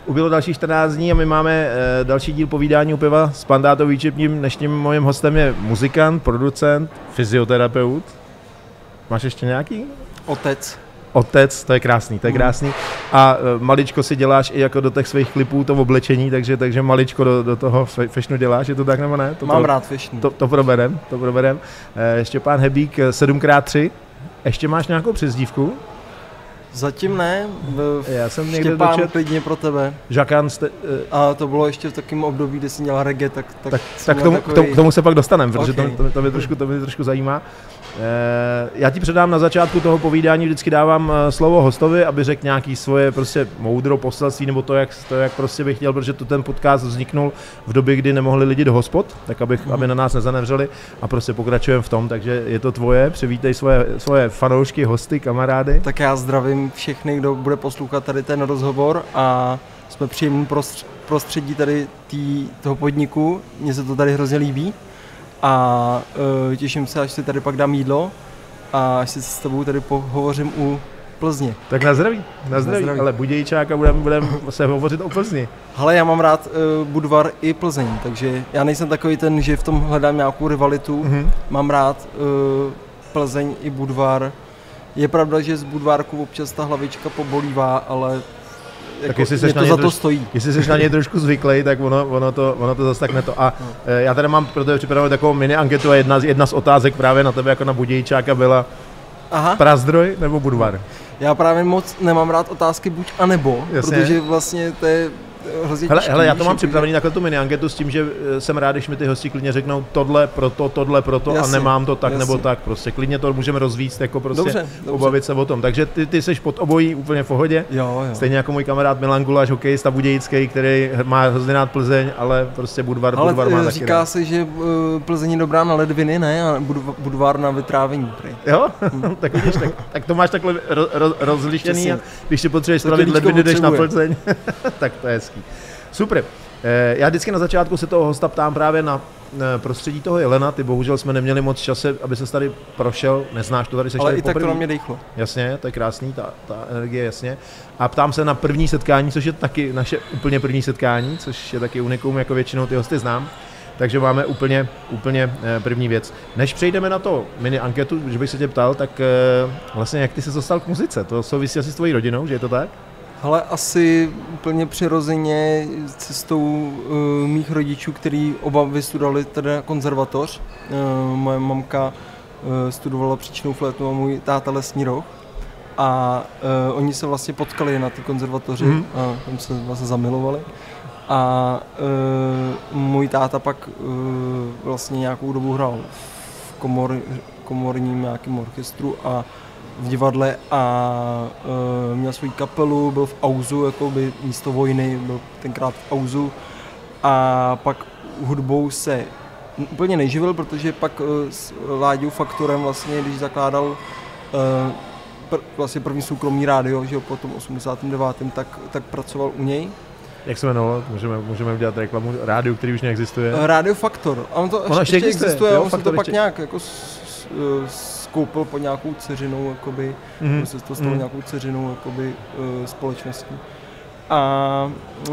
ubylo další 14 dní a my máme další díl povídání u piva s Pandátou Výčepním. Dnešním mojím hostem je muzikant, producent, fyzioterapeut. Máš ještě nějaký? Otec, to je krásný, to je krásný. A maličko si děláš i jako do těch svých klipů to oblečení, takže maličko do toho fashionu děláš, je to tak nebo ne? Mám rád fashion. To proberem. Štěpán Hebík, 7x3. Ještě máš nějakou přezdívku? Zatím ne, Já jsem Štěpán klidně pro tebe. Žakan A to bylo ještě v takovém období, kdy jsi dělal reggae, tak k tomu se pak dostaneme, protože okay. to mě trošku zajímá. Já ti předám na začátku toho povídání, vždycky dávám slovo hostovi, aby řekl nějaký svoje prostě moudro poselství, nebo to, jak prostě bych chtěl, protože ten podcast vzniknul v době, kdy nemohli lidi do hospod, tak aby na nás nezanevřeli a prostě pokračujeme v tom, takže je to tvoje, přivítej svoje fanoušky, hosty, kamarády. Tak já zdravím všechny, kdo bude poslouchat tady ten rozhovor a jsme příjemný prostředí tady toho podniku, mně se to tady hrozně líbí. A těším se, až si tady pak dám jídlo a až si s tebou tady pohovořím u Plzně. Tak na zdraví, ale Budějčák a budeme se hovořit o Plzni. Hele, já mám rád Budvar i Plzeň, takže já nejsem takový ten, že v tom hledám nějakou rivalitu. Mám rád Plzeň i Budvar. Je pravda, že z Budvárku občas ta hlavička pobolívá, ale jako, to za to stojí. Jestli jsi na něj trošku zvyklý, tak ono to zase tak neto. A já tady mám pro tebe připravenou takovou mini anketu a jedna z otázek právě na tebe jako na Budějčáka byla Prazdroj nebo Budvar? Já právě moc nemám rád otázky buď a nebo, protože vlastně to je hrozně těžký. Hele, já to mám připravený takhle tu mini anketu s tím, že jsem rád, když mi ty hosti klidně řeknou tohle proto jasně, a nemám to tak nebo tak. Prostě klidně to můžeme rozvíct, jako prostě dobře. Obavit se o tom. Takže ty jsi pod obojí úplně v pohodě. Jo. Stejně jako můj kamarád Milan Guláš, hokejista budějický, který má hrozně rád Plzeň, ale prostě Budvar má taky. Říká se, že Plzeň je dobrá na ledviny, ne? A Budvar na vytrávení. Jo? Tak vidíš, tak to máš takhle rozlišený a když si potřebuješ spravit ledviny, jdeš na Plzeň. Tak to je hezký. Super. Já vždycky na začátku se toho hosta ptám právě na prostředí toho jelena. Ty bohužel jsme neměli moc čase, aby se tady prošel. Neznáš to, tady seš ale tady i tak to na mě dejchlo. Jasně, to je krásný, ta energie, jasně. A ptám se na první setkání, což je taky naše úplně první setkání, což je taky unikum, jako většinou ty hosty znám. Takže máme úplně první věc. Než přejdeme na to mini anketu, když bych se tě ptal, tak vlastně jak ty se dostal k muzice? To souvisí asi s tvojí rodinou, že je to tak? Hele, asi úplně přirozeně cestou mých rodičů, který oba vystudovali teda konzervatoř. Moje mamka studovala příčnou flétnu a můj táta lesní roh. A oni se vlastně potkali na té konzervatoři a tam se vlastně zamilovali. A můj táta pak vlastně nějakou dobu hrál v komorním nějakém orchestru a v divadle a měl svou kapelu, byl v Auzu, jakoby místo vojny, byl tenkrát v Auzu a pak hudbou se úplně neživil, protože pak s Láďou Faktorem vlastně, když zakládal vlastně první soukromý rádio, že po tom 89. tak pracoval u něj. Jak se jmenovalo? Můžeme udělat reklamu rádiu, který už neexistuje? Rádio Faktor. A on to ještě existuje, jo, on se to pak nějak jako skoupil pod nějakou dceřinou, jakoby, se to stalo nějakou dceřinou jakoby, společností. A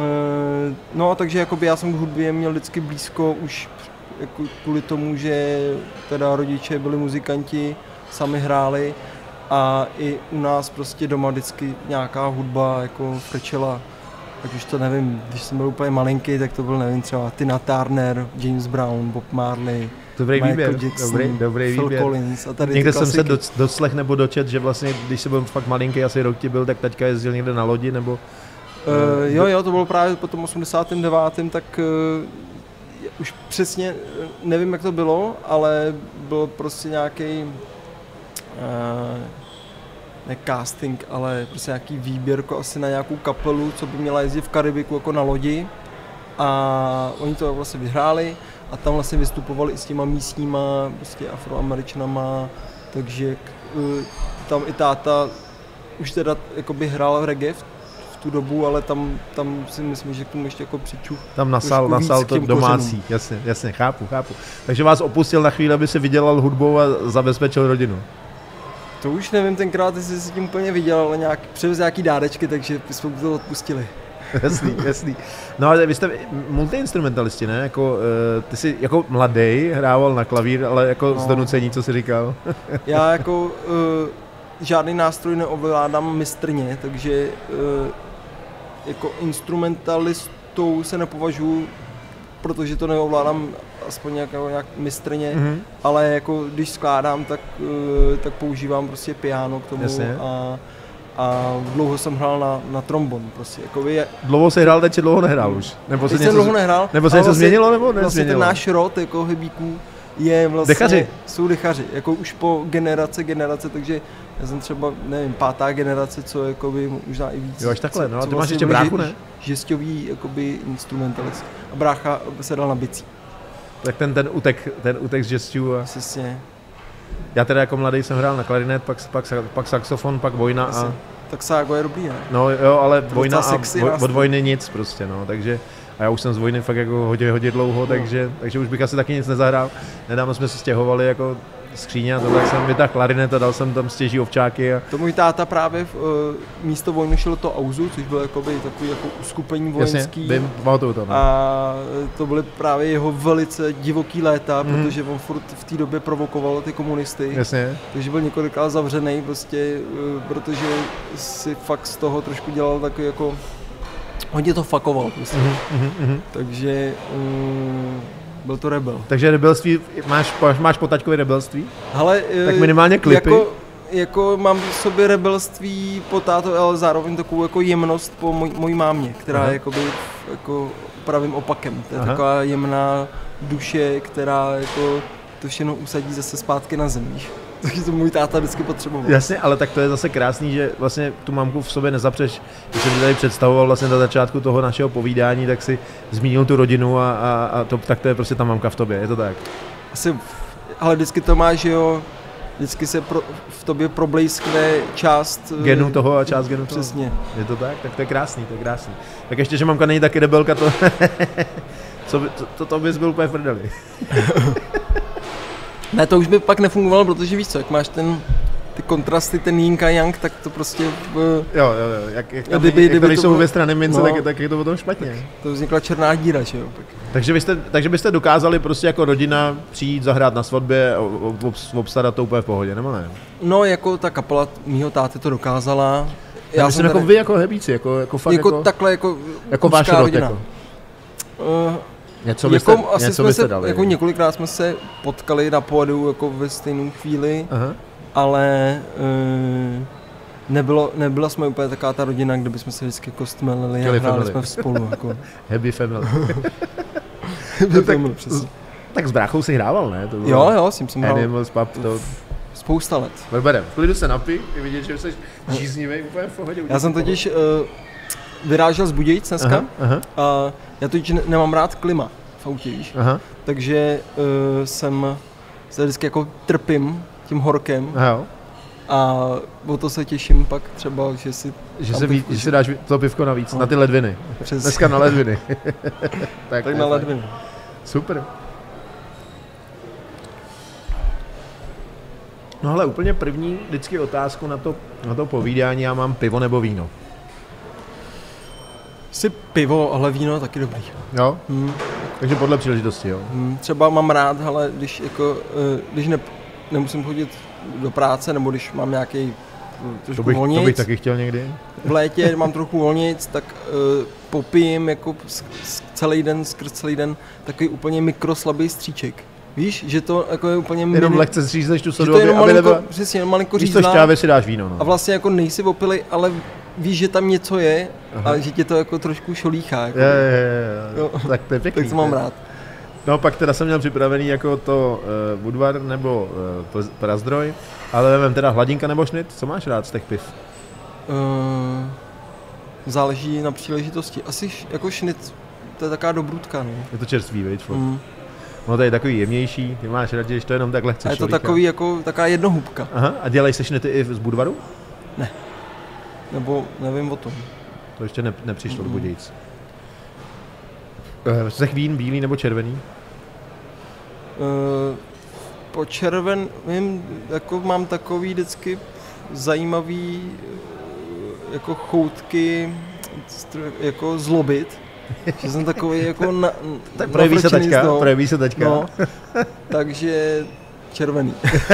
no a takže jakoby já jsem k hudbě měl vždycky blízko už jako kvůli tomu, že teda rodiče byli muzikanti, sami hráli a i u nás prostě doma vždycky nějaká hudba jako frčela. Ať už to nevím, když jsem byl úplně malinký, tak to byl nevím třeba Tina Turner, James Brown, Bob Marley, dobrý Michael výběr, Jackson, dobrý Phil výběr. Collins a tady někde jsem se doslech nebo dočet, že vlastně, když jsem byl fakt malinký, asi rok ti byl, tak taťka jezdil někde na lodi, nebo... Jo, to bylo právě po tom 89. tak už přesně nevím, jak to bylo, ale byl prostě nějaký ne casting, ale prostě nějaký výběr jako asi na nějakou kapelu, co by měla jezdit v Karibiku jako na lodi a oni to vlastně vyhráli a tam vlastně vystupovali i s těma místníma prostě Afroameričanama, takže tam i táta už teda jakoby hrál reggae v tu dobu, ale tam si myslím, že k tomu ještě jako přičuch. Tam nasal to domácí, jasně, chápu. Takže vás opustil na chvíli, aby si vydělal hudbou a zabezpečil rodinu. To už nevím tenkrát, jestli si tím úplně viděl, ale přivez nějaký dárečky, takže jsme to odpustili. Jasný. No ale vy jste multiinstrumentalisti, ne? Jako, ty jsi jako mladý hrával na klavír, ale jako z donucení, co jsi říkal? Já jako žádný nástroj neovládám mistrně, takže jako instrumentalistou se nepovažuji, protože to neovládám aspoň nějak mistrně, ale jako když skládám, tak používám prostě piano k tomu. Jasně. A dlouho jsem hrál na trombon, prostě. Dlouho jsi hrál, teď či dlouho nehrál už? Nebo se něco dlouho nehrál. Nebo se něco změnilo, nebo nezměnilo? Vlastně ten náš rod jako hebíků je vlastně... Dechaři? Jsou dechaři, jako už po generace, takže já jsem třeba, nevím, 5. generace, co jakoby možná i víc. Jo, až takhle, no a ty máš vlastně ještě bráchu, ne? Žesťový jakoby instrumentalist. A brácha se dal na bicí. Tak ten utek z žesťů a... Přesně. Já teda jako mladý jsem hrál na klarinet, pak saxofon, pak vojna a... Tak ságo je dobrý, ne? No jo, ale vojna a od vojny nic prostě, no, takže... A já už jsem z vojny fakt jako hodně dlouho, takže už bych asi taky nic nezahrál. Nedávno jsme se stěhovali jako skříně a to, tak jsem vytáhl klarinet a dal jsem tam stěží ovčáky. A... To můj táta právě místo vojny šel to auzu, což bylo jakoby takový jako uskupení vojenský. Jasně, pamatuju to. No. A to byly právě jeho velice divoký léta, protože on furt v té době provokoval ty komunisty. Jasně. Takže byl několikrát zavřený prostě, protože si fakt z toho trošku dělal takový jako... Hodně to fakoval prostě. Takže byl to rebel. Takže rebelství, máš po taťkovi rebelství? Hele, tak minimálně klipy. Jako mám v sobě rebelství po táto, ale zároveň takovou jako jemnost po mojí mámě, která je jakoby jako pravým opakem. To je taková jemná duše, která jako to všechno usadí zase zpátky na zem. Takže to můj táta vždycky potřeboval. Jasně, ale tak to je zase krásný, že vlastně tu mamku v sobě nezapřeš. Když jsem tady představoval vlastně na začátku toho našeho povídání, tak si zmínil tu rodinu a tak to je prostě ta mamka v tobě, je to tak? Asi, ale vždycky to máš, že jo, vždycky se v tobě problejskne část... Genu toho a část genu toho. Přesně. Je to tak? Tak to je krásný, Tak ještě, že mamka není taky rebelka, to bys byl úplně v prdeli. Ne, to už by pak nefungovalo, protože víš co, jak máš ty kontrasty, ten yin a yang, tak to prostě... Jo, jak to nejsou obě strany mince, tak je to potom špatně. To vznikla černá díra, že jo. Takže byste dokázali prostě jako rodina přijít, zahrát na svatbě a obstarat to úplně v pohodě, nebo ne? No, jako ta kapela mýho táty to dokázala. Já jsem jako vy jako hebíci, jako fakt jako... takhle, jako váš rod, jako. Něco byste dali. Jako několikrát jsme se potkali na pódiu jako ve stejnou chvíli, ale nebyla jsme úplně taková ta rodina, kde bychom se vždycky jako stmelili a hráli jsme spolu. Jako. Happy family. Tak s bráchou si hrával, ne? To jo, s tím jsem hrál. Animals, Pub, to... Spousta let. Berberem, v klidu se napij, ty vidět, že jsi žíznivý, úplně v pohodě. Já jsem totiž vyrážel z Budějic dneska a já totiž nemám rád klima v autě, víš. Takže jsem se vždycky jako trpím tím horkem. A o to se těším pak třeba, že si dáš to pivko navíc, na ty ledviny. Dneska na ledviny. tak na ledviny. Super. No ale úplně první vždycky otázku na to povídání, já mám pivo nebo víno. Si pivo, ale víno taky dobrý. Jo? Takže podle příležitosti, jo? Třeba mám rád, ale když nemusím chodit do práce, nebo když mám nějaký trošku volnic. To bych taky chtěl někdy. V létě mám trochu volnic, tak popijím jako skrz celý den takový úplně mikroslabý stříček. Víš, že to jako je úplně... Jenom lehce zřízneš tu sodu, přesně, malinko řízlá. Místo šťávy si dáš víno, no. A vlastně jako nejsi opilej, ale víš, že tam něco je a že tě to jako trošku šolíchá. Jako. Jo. Tak to je pěkný. Tak to mám rád. No pak teda jsem měl připravený jako to Budvar nebo Prazdroj, ale vem teda hladinka nebo šnit, co máš rád z těch piv? Záleží na příležitosti. Asi jako šnit, to je taková dobrutka, no. Je to čerstvý, veď? No to je takový jemnější, ty máš rád, že to jenom tak lehce šolíchá. A je to takový jako taková jednohubka. A dělají se šnity i z Budvaru? Ne. Nebo nevím o tom. To ještě nepřišlo do Budějic. Z těch vín, bílý nebo červený? Po červeným jako mám takový vždycky zajímavý jako choutky jako zlobit, že jsem takový jako projeví se teďka. No, takže červený.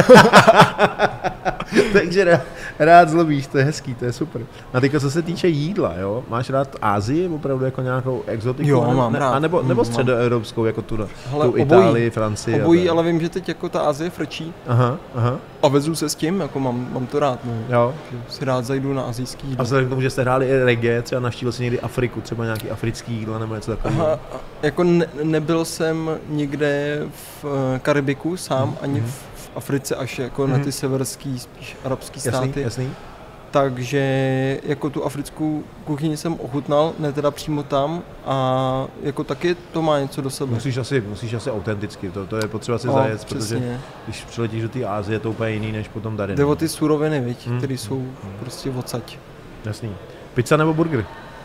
Takže rád zlobíš, to je hezký, to je super. A teďka co se týče jídla, jo? Máš rád Asii, opravdu jako nějakou exotiku? Jo, mám rád. Nebo středoevropskou, jako tu obojí, Itálii, Francii? Obojí, ale vím, že teď jako ta Asie frčí. Aha. A vezu se s tím, jako mám to rád. No. Jo. Si rád zajdu na asijský jídlo. A vzhledem k tomu, že jste hráli i reggae, třeba navštívil jsi někdy Afriku, třeba nějaký africký jídla nebo něco takového? Aha, jako nebyl jsem nikde v Karibiku sám, ani v Africe, až jako na ty severský, spíš arabský státy. Jasný. Takže jako tu africkou kuchyni jsem ochutnal, ne teda přímo tam, a jako taky to má něco do sebe. Musíš asi autenticky, to je potřeba si zajet, protože když přiletíš do té Asie, je to úplně jiný než potom tady. Jde o ty suroviny, viď, které jsou prostě odsaď. Jasný. Pizza nebo burger?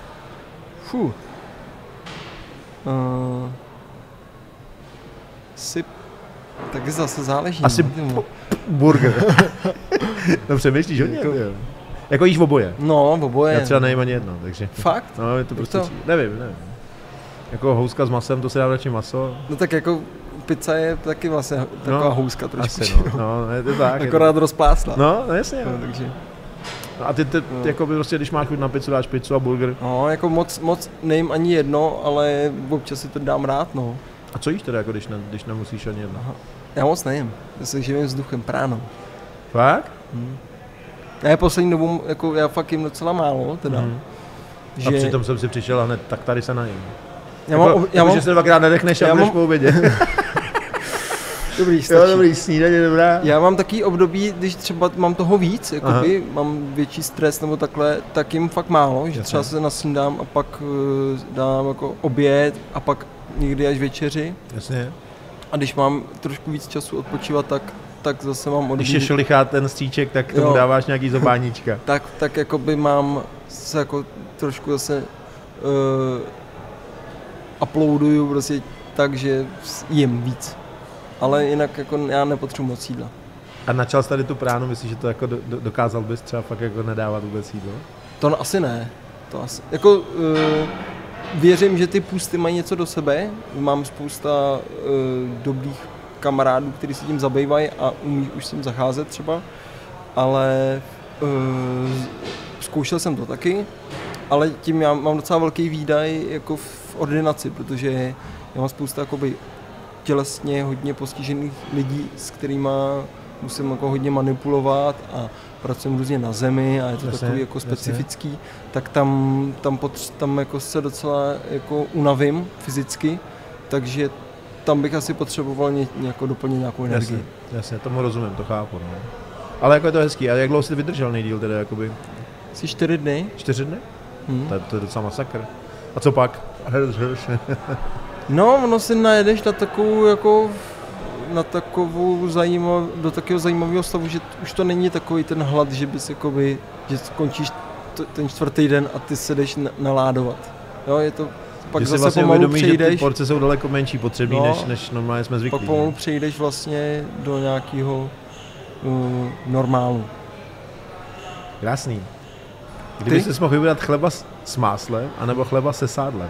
Taky zase záleží. Asi burger. No přemýšlíš hodně, jako jíš oboje? No, oboje. Já třeba nejím ani jedno, takže... Fakt? No, je to prostě... Nevím. Jako houska s masem, to se dá radši maso. No tak jako pizza je taky vlastně taková houska trošku. Asi, no, je to tak. Akorát rozplásla. No, jasně. No, takže... No a ty jako by prostě, když máš chuť na pizzu, dáš pizzu a burger? No, jako moc nejím ani jedno, ale občas si to dám rád, no. A co jíš teda, jako když nemusíš ani jedno? Aha. Já moc nejím, já se živím vzduchem, pránou. Fakt? Já poslední dobou, jako já fakt jim docela málo, teda. Že... A přitom jsem si přišel a hned, tak tady se najím. Já mám... že se dvakrát nedechneš a budeš po obědě. Dobrý, stačí. Jo, dobrý, snídaně, dobrá. Já mám takový období, když třeba mám toho víc, jakoby, mám větší stres nebo takhle, tak jim fakt málo, že třeba se nasnídám a pak dám jako oběd a pak někdy až večeři. Jasně. A když mám trošku víc času odpočívat, tak zase mám Když je šolichá ten stříček, tak tomu dáváš nějaký zobáníčka. tak jakoby mám se jako trošku zase uploaduju prostě tak, že jim víc. Ale jinak jako já nepotřebuji moc jídla. A načal jsi tady tu pránu, myslíš, že to jako dokázal bys třeba fakt jako nedávat vůbec jídlo? To asi ne. To asi, jako věřím, že ty půsty mají něco do sebe. Mám spousta dobrých kamarádů, kteří se tím zabývají a umí už s tím zacházet třeba. Ale zkoušel jsem to taky. Ale tím já mám docela velký výdaj jako v ordinaci, protože já mám spousta jakoby tělesně hodně postižených lidí, s kterými musím jako hodně manipulovat a pracuji různě na zemi a je to takový jako specifický, tak tam jako se docela jako unavím fyzicky, takže tam bych asi potřeboval jako doplnit nějakou energii. Jasně, tomu rozumím, to chápu. No. Ale jako je to hezký. A jak dlouho jsi vydržel nejdýl teda jakoby? Asi 4 dny. 4 dny? To je docela masakr. A co pak? No, ono si najedeš na takovou do takového zajímavého stavu, že už to není takový ten hlad, že bys jakoby, že skončíš ten 4. den a ty se jdeš naládovat. Jo, je to pak že zase vlastně pomalu uvědomí, přejdeš. Že ty porce jsou daleko menší potřebný, než normálně jsme zvyklí. Pak pomalu přejdeš vlastně do nějakého normálu. Krásný. Kdyby jsi mohl vybrat chleba s máslem, anebo chleba se sádlem?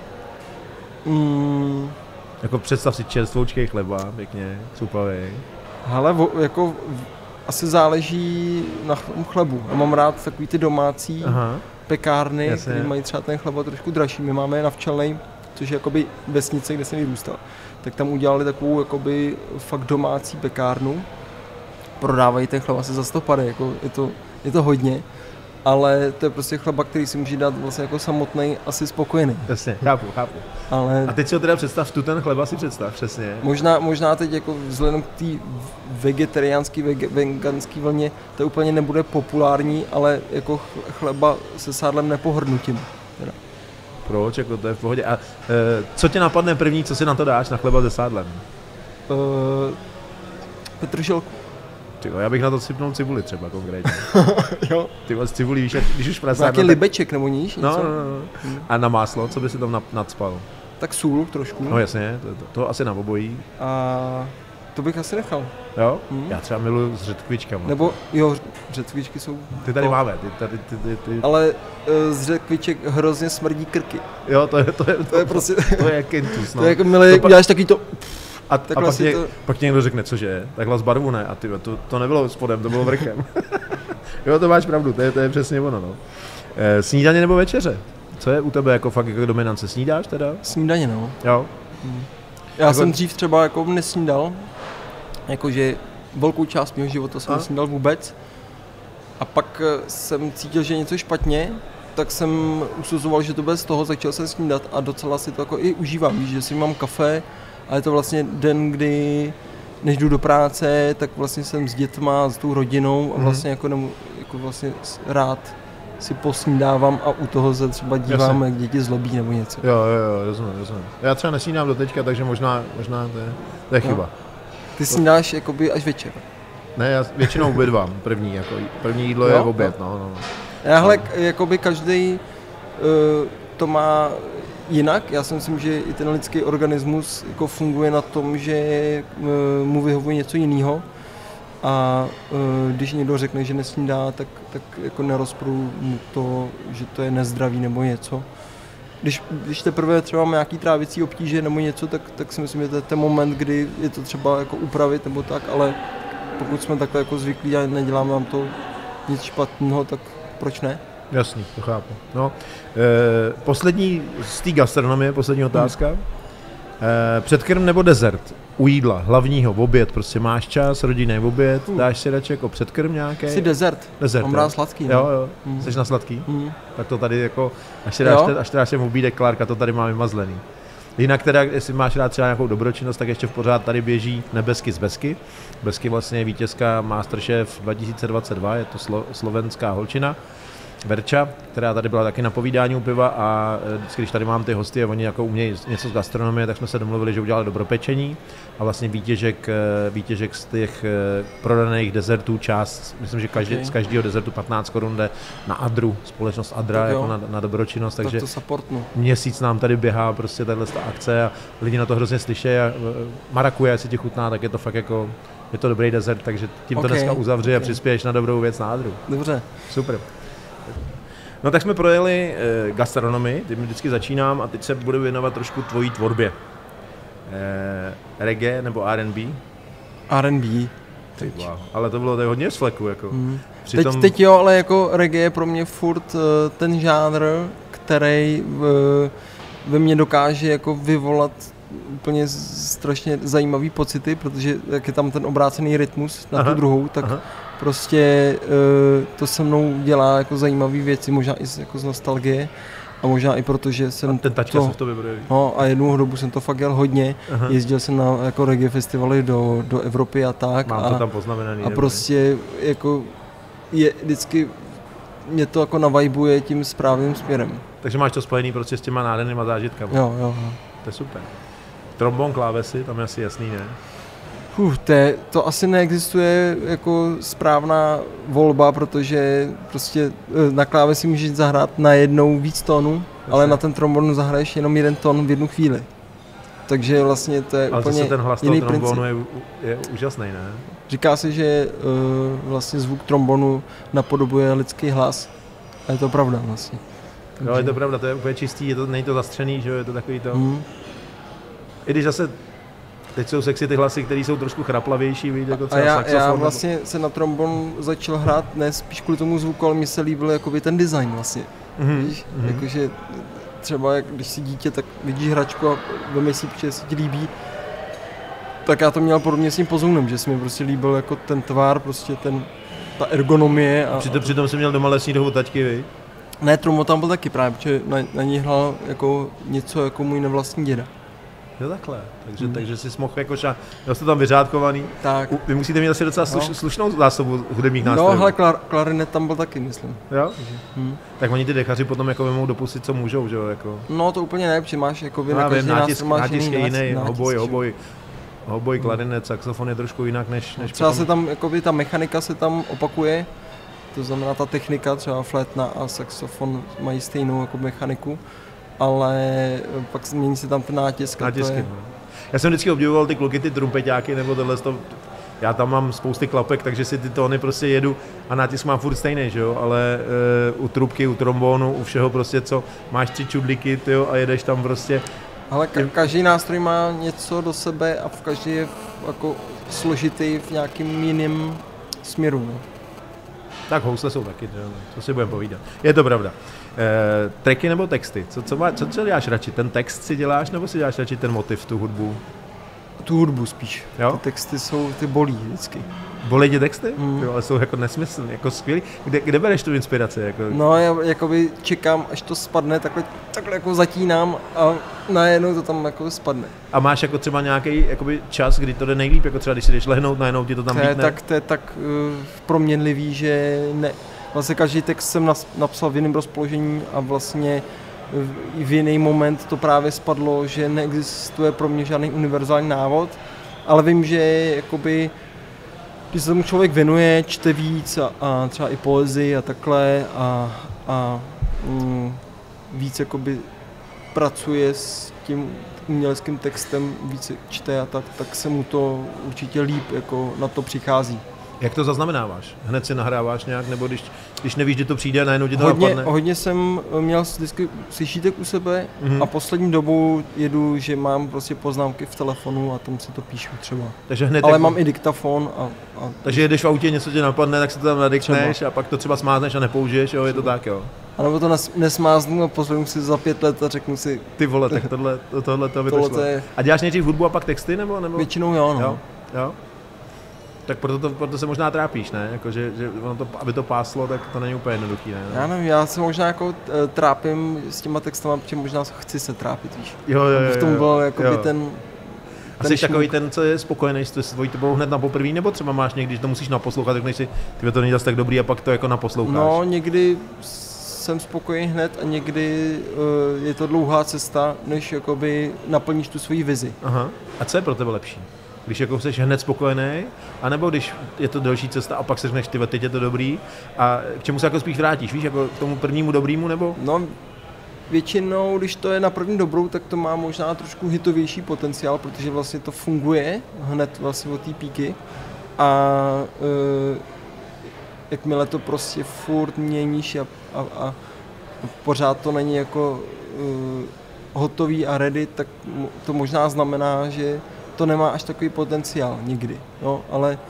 Jako představ si čerstvoučkej chleba, pěkně, cupavý. Hele, jako asi záleží na chlebu. Já mám rád takový ty domácí pekárny, které mají třeba ten chleba trošku dražší. My máme je na Včelnej, což je jakoby vesnice, kde jsem vyrůstal. Tak tam udělali takovou jakoby fakt domácí pekárnu. Prodávají ten chleba asi za 150, jako je to hodně. Ale to je prostě chleba, který si může dát vlastně jako samotný, asi spokojený. Jasně, chápu. Ale... A teď si ho teda představ, tu ten chleba si představ, přesně. Možná teď jako vzhledem k té vegetariánské, veganské vlně to úplně nebude populární, ale jako chleba se sádlem nepohrdnutím. Teda. Proč? Jako to je v pohodě. A co tě napadne první, co si na to dáš, na chleba se sádlem? Petrželku. Tyjo, já bych na to sypnul cibuli třeba konkrétně. Jo. Ty z cibulí, víš, když už prasát... Nějaký libeček nebo níž? No. A na máslo, co by si tam nadspal? Tak sůl trošku. No jasně, to asi na obojí. A To bych asi nechal. Jo? Já třeba miluju s řetkvičkama. Nebo jo, řetkvičky jsou... Ty tady máme, ty. Ale z řetkviček hrozně smrdí krky. Jo, to je prostě... To je kintus, no. To je jako milé, uděláš taky to... A pak někdo řekne, cože, takhle z barvu ne, a ty, to nebylo spodem, to bylo vrchem. Jo, to máš pravdu, to je přesně ono, no. Snídaně nebo večeře? Co je u tebe jako fakt jako dominance? Snídáš teda? Snídaně, no. Jo. Já jsem dřív třeba jako nesnídal, jakože velkou část mého života jsem nesnídal vůbec. A pak jsem cítil, že je něco špatně, tak jsem usuzoval, že to bude z toho, začal jsem snídat a docela si to jako i užívám, víš, že si mám kafe a je to vlastně den, kdy než jdu do práce, tak vlastně jsem s dětma, s tou rodinou a vlastně jako vlastně rád si posnídávám a u toho se třeba dívám, jak děti zlobí nebo něco. Jo, rozumím. Já třeba nesnídám do teďka, takže možná to je chyba. Ty snídáš jakoby až večer? Ne, já většinou obědvám, první jídlo je oběd, no. Jáhle, jakoby každý to má jinak, já si myslím, že i ten lidský organismus jako funguje na tom, že mu vyhovuje něco jiného. A když někdo řekne, že nesnídá, tak jako nerozporuji mu to, že to je nezdravý nebo něco. Když teprve třeba má nějaký trávicí obtíže nebo něco, tak si myslím, že to je ten moment, kdy je to třeba jako upravit nebo tak, ale pokud jsme takhle jako zvyklí a neděláme nám to nic špatného, tak proč ne? Jasný, to chápu. No, poslední z té gastronomie, poslední otázka. Předkrm nebo dezert? U jídla, hlavního, v oběd, prostě máš čas, rodinný oběd, dáš si radši jako předkrm nějaký? Si dezert. Mám rád sladký. Jo. Jsi na sladký? Tak to tady jako, až dáš těm obídek Klárka, to tady mám vymazlený. Jinak teda, jestli máš rád třeba nějakou dobročinnost, tak ještě v pořád tady běží Nebesky z Besky. Besky vlastně je vítězka Masterchef 2022, je to slovenská holčina. Verča, která tady byla taky na povídání u piva a vždycky, když tady mám ty hosty a oni jako umějí něco z gastronomie, tak jsme se domluvili, že udělali dobropečení a vlastně výtěžek z těch prodaných dezertů část, myslím, že z každého dezertu 15 korun jde na Adru, společnost Adra jako na dobročinnost, takže měsíc nám tady běhá prostě tahle akce a lidi na to hrozně slyší a marakuje, jestli ti chutná, tak je to fakt jako, je to dobrý dezert, takže tím to dneska uzavři a přispěješ na dobrou věc na Adru. Dobře. Super. No tak jsme projeli gastronomii, teď vždycky začínám a teď se budu věnovat trošku tvojí tvorbě. Reggae nebo R&B? R&B. Wow. Ale to bylo tady hodně z fleku. Jako. Teď jo, ale jako reggae je pro mě furt ten žánr, který ve mně dokáže jako vyvolat úplně strašně zajímavý pocity, protože jak je tam ten obrácený rytmus na tu druhou, tak prostě to se mnou dělá jako zajímavé věci, možná i jako z nostalgie a možná i proto, že jsem ten tačka se v tobě projeví. No a jednu dobu jsem to fakt jel hodně, jezdil jsem na jako reggae festivaly do Evropy a tak. Mám to tam poznamenaný. A prostě jako je vždycky mě to jako navajbuje tím správným směrem. Takže máš to spojený prostě s těma nádhernýma zážitkama. Jo. To je super. Trombon, klávesy, tam je asi jasný, ne? To asi neexistuje jako správná volba, protože prostě na klávesi můžeš zahrát najednou víc tónů, ale na ten trombonu zahraješ jenom jeden tón v jednu chvíli. Takže vlastně to je úplně ten hlas jiný toho trombonu je úžasný, ne? Říká se, že vlastně zvuk trombonu napodobuje lidský hlas a je to pravda vlastně. Takže... Jo, je to pravda, to je úplně čistý, není to zastřený, že je to takový to... I když zase teď jsou sexy ty hlasy, které jsou trošku chraplavější, víš, jako třeba saxofon. Já vlastně se na trombon začal hrát ne spíš kvůli tomu zvuku, ale mně se líbil jakoby ten design vlastně. Víš? Jakože třeba když si dítě, tak vidíš hračku a vemeš si, že se ti líbí, tak já to měl podobně s tím pozounem, že se mi prostě líbil jako ten tvar, prostě ta ergonomie. A přitom jsem měl doma lesní dobu taťky, víš? Ne, trombon tam byl taky právě, protože na ní hrál jako něco jako můj nevlastní děda. Jo, takhle, takže jsi mohl jako měl jsi to tam vyřádkovaný. Tak. Vy musíte mít asi docela slušnou zásobu hudebních nástrojů. No, ale klarinet tam byl taky, myslím. Jo? Tak oni ty dechaři potom jako vemou do pusy, co můžou, že jo? Jako. No, to úplně ne, protože máš jako na každý nástroj máš jiný, hoboj, klarinet, saxofon je trošku jinak než třeba potom... se tam, jakoby ta mechanika se tam opakuje, to znamená ta technika, třeba flétna a saxofon mají stejnou jako mechaniku. Ale pak změní se tam ten nátisk. Nátisky, Já jsem vždycky obdivoval ty kluky, ty trumpeťáky, nebo tohle. Já tam mám spousty klapek, takže si ty tóny prostě jedu a nátisk mám furt stejný, že jo, ale u trubky, u trombónu, u všeho prostě co, máš 3 čudlíky, tyjo, a jedeš tam prostě. Ale každý nástroj má něco do sebe a v každý je jako složitý v nějakým jiném směru. No. Tak housle jsou taky, co si budeme povídat. Je to pravda. Tracky nebo texty? Co děláš radši? Ten text si děláš nebo si děláš radši ten motiv, tu hudbu? Tu hudbu spíš. Jo? Ty texty jsou, ty bolí vždycky. Bolí ti texty? Jo, ale jsou jako nesmyslný, jako skvělý. Kde bereš tu inspiraci? Jako? No, já jakoby čekám, až to spadne, takhle jako zatínám a najednou to tam jako spadne. A máš jako třeba nějaký jakoby čas, kdy to jde nejlíp, jako třeba když si jdeš lehnout, najednou ti to tam vítne? To je tak proměnlivý, že ne. Vlastně každý text jsem napsal v jiném rozpoložení a vlastně v jiný moment to právě spadlo, že neexistuje pro mě žádný univerzální návod, ale vím, že jakoby, když se tomu člověk věnuje, čte víc a třeba i poezii a takhle a víc jakoby pracuje s tím uměleckým textem, více čte a tak se mu to určitě líp jako na to přichází. Jak to zaznamenáváš? Hned si nahráváš nějak, nebo když nevíš, že to přijde, najednou ti to napadne? Hodně jsem měl vždycky slyšítek u sebe a poslední dobou jedu, že mám prostě poznámky v telefonu a tam si to píšu třeba. Takže hned ale mám i diktafon a takže jedeš v autě, něco ti napadne, tak si to tam nadiktneš a pak to třeba smázneš a nepoužiješ, jo, je to tak, jo? A nebo to nesmáznu a pozvím si za 5 let a řeknu si... Ty vole, tak tohle by to šlo. A děláš nejdřív hudbu a pak texty, nebo? Většinou jo, no. Jo? Tak proto se možná trápíš, ne? Jako, že ono to, aby to páslo, tak to není úplně jednoduchý, ne? Já nevím, já se možná jako trápím s těma textama, protože možná chci se trápit, víš. Jo. V tom byl jakoby ten... A jsi takový ten, co je spokojený s tvojí tebou hned na poprvé, nebo třeba máš někdy, že to musíš naposlouchat, řekneš si, tyhle to není zase tak dobrý a pak to jako naposloucháš? No, někdy jsem spokojený hned a někdy je to dlouhá cesta, než jakoby naplníš tu svoji vizi. Aha. A co je pro tebe lepší? Když jako jsi hned spokojený, anebo když je to delší cesta a pak se řekneš, ty teď je to dobrý a k čemu se jako spíš vrátíš, víš, jako k tomu prvnímu dobrýmu, nebo? No, většinou, když to je na první dobrou, tak to má možná trošku hitovější potenciál, protože vlastně to funguje hned vlastně od té píky a jakmile to prostě furt měníš a pořád to není jako hotový a ready, tak to možná znamená, že to nemá až takový potenciál nikdy, no, ale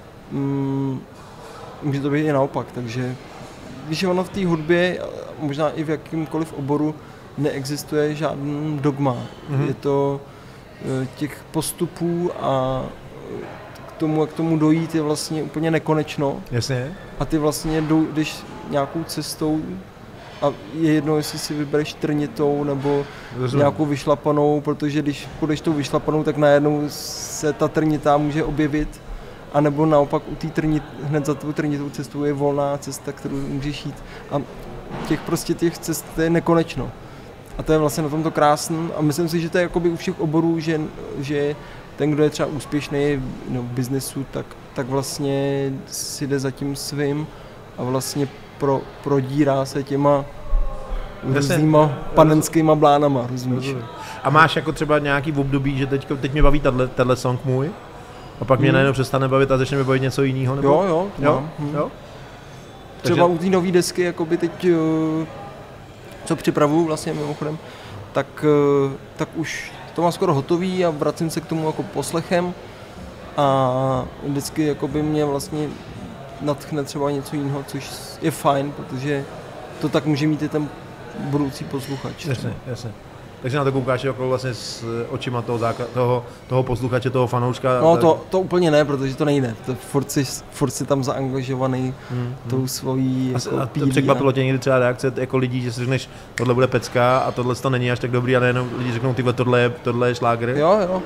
může to být i naopak, takže když ono v té hudbě, možná i v jakýmkoliv oboru, neexistuje žádný dogma. Je to těch postupů a k tomu dojít je vlastně úplně nekonečno. Jasně. A ty vlastně jdeš nějakou cestou a je jedno, jestli si vybereš trnitou nebo nějakou vyšlapanou, protože když půjdeš tou vyšlapanou, tak najednou se ta trnitá může objevit, anebo naopak u té hned za tou trnitou cestou je volná cesta, kterou můžeš jít. A těch cest je nekonečno. A to je vlastně na tomto krásný a myslím si, že to je jakoby u všech oborů, že ten, kdo je třeba úspěšný v biznesu, tak vlastně si jde za tím svým a vlastně prodírá se těma různýma panenskýma blánama, rozumíš? A máš jako třeba nějaký období, že teď mě baví tenhle song můj a pak mě najednou přestane bavit a začne mi bavit něco jiného? Nebo? Jo? Třeba u té nové desky, jakoby teď, co připravuju vlastně mimochodem, tak už to mám skoro hotový a vracím se k tomu jako poslechem a vždycky jakoby mě vlastně nadchne třeba něco jiného, což je fajn, protože to tak může mít i ten budoucí posluchač. Jasně. Takže na to koukáš jako vlastně s očima toho posluchače, toho fanouška? No to úplně ne, protože to nejde. Furt si tam zaangažovaný tou svojí jako pílí. A překvapilo tě někdy třeba reakce jako lidí, že si řekneš, tohle bude pecka a tohle to není až tak dobrý a nejenom lidi řeknou, tohle je šlágr? Jo?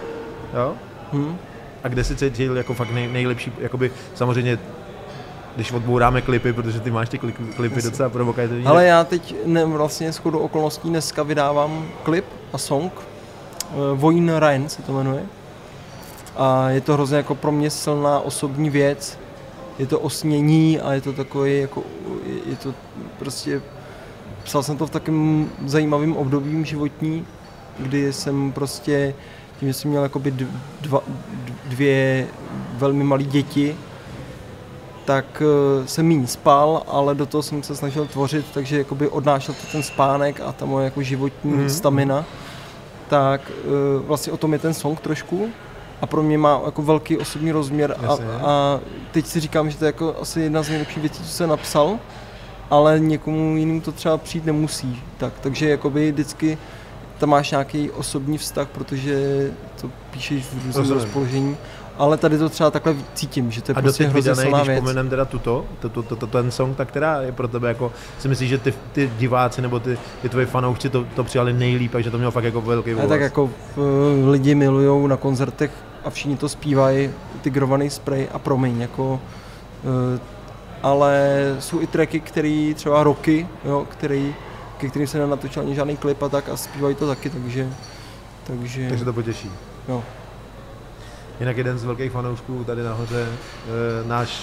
A kde si cítil jako fakt nejlepší, jakoby samozřejmě když odbouráme klipy, protože ty máš ty klipy docela provokativní. Ale já teď vlastně shodou okolností dneska vydávám klip a song. Vojín Ryan se to jmenuje. A je to hrozně jako pro mě silná osobní věc. Je to o snění a je to takový jako, je to prostě, psal jsem to v takovém zajímavém období životní, kdy jsem prostě tím, že jsem měl jakoby dvě velmi malé děti, tak jsem míň spal, ale do toho jsem se snažil tvořit, takže jakoby odnášel to ten spánek a ta moje jako životní stamina. Tak vlastně o tom je ten song trošku a pro mě má jako velký osobní rozměr a teď si říkám, že to je jako asi jedna z nejlepších věcí, co jsem napsal, ale někomu jinému to třeba přijít nemusí. Takže jakoby vždycky tam máš nějaký osobní vztah, protože to píšeš v různém rozpoložení. Ale tady to třeba takhle cítím, že to je prostě hrozně silná věc. Když pomenem teda ten song, tak která je pro tebe jako, si myslíš, že ty diváci nebo ty tvoji fanoušci to přijali nejlíp, takže to mělo fakt jako velký ohlas. Tak jako lidi milujou na koncertech a všichni to zpívají, Tigrovaný spray a promiň, jako, ale jsou i tracky, který třeba roky, jo, ke kterým se nenatočil ani žádný klip a tak a zpívají to taky, takže to potěší. Jo. Jinak jeden z velkých fanoušků tady nahoře, náš,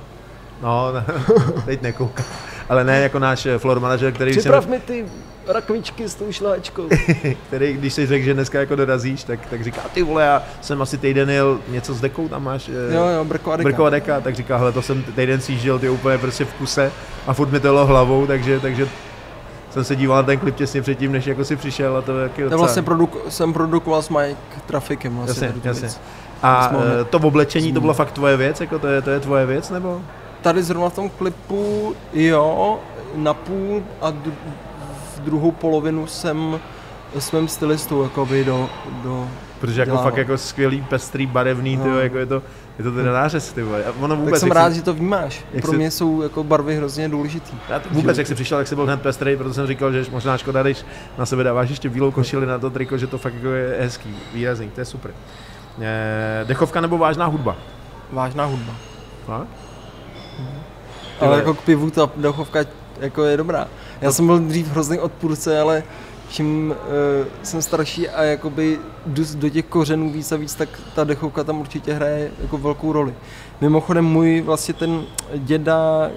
teď nekouká, ale ne jako náš floor manager, který... Připrav mi ty rakvičky s tou šláčkou. Který, když jsi řekl, že dneska jako dorazíš, tak říká, ty vole, já jsem asi týden jel něco s dekou, tam máš... Jo, Brko a deka, tak říká, hele, to jsem týden sjížděl, ty úplně prostě v kuse a furt mi to jelo hlavou, takže jsem se díval na ten klip těsně předtím, než jako si přišel a to je taky docela... Vlastně jsem produkoval s Mike Trafikem vlastně. Jasně. A to oblečení, to byla fakt tvoje věc, jako to je tvoje věc, nebo? Tady zrovna v tom klipu, jo, napůl a v druhou polovinu jsem svým stylistou jakoby do protože jako fakt jako skvělý, pestrý, barevný, tyjo, jako je to teda nářez, ty vole. Ono vůbec, tak jsem rád, že to vnímáš. Pro mě jsou jako barvy hrozně důležitý. Vůbec, jak jsi přišel, tak jsi byl hned pestrý, proto jsem říkal, že možná škoda, když na sebe dáváš ještě bílou košili na to triko, že to fakt jako je hezký, výrazný, to je super. Dechovka nebo vážná hudba? Vážná hudba. A? Ale jako k pivu ta dechovka jako je dobrá. Já jsem byl dřív hrozný odpůrce, ale čím jsem starší a jakoby jdu do těch kořenů víc a víc, tak ta dechovka tam určitě hraje jako velkou roli. Mimochodem můj vlastně ten děda,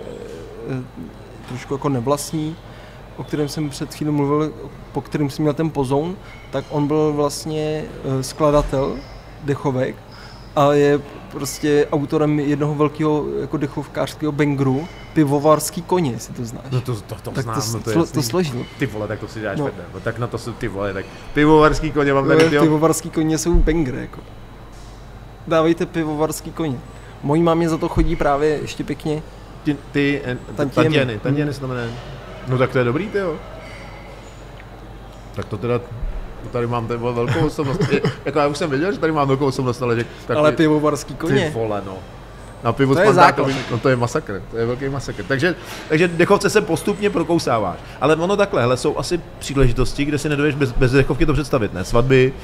trošku jako nevlastní, o kterém jsem před chvíli mluvil, po kterém jsem měl ten pozoun, tak on byl vlastně skladatel dechovek a je prostě autorem jednoho velkého jako dechovkářského bangru, Pivovarský koně, jestli to znáš. No to tak znám, to složil. Ty vole, tak to si děláš vedle. No tak na to jsou ty vole, tak Pivovarský koně mám tady, tyjo. Pivovarský koně jsou banger, jako. Dávejte Pivovarský koně. Mojí mámě za to chodí právě ještě pěkně. Tantieny se to jmenuje. No tak to je dobrý, tyjo. Tak to teda... Tady mám velkou osobnost. Jako já už jsem věděl, že tady mám velkou osobnost, ale ale Pivovarský koně. Ty vole, no. Na pivu to je základ. No to je masakr, to je velký masakr. Takže dechovce se postupně prokousáváš. Ale ono takhle, hele, jsou asi příležitosti, kde si nedovedeš bez dechovky to představit, ne? Svatby.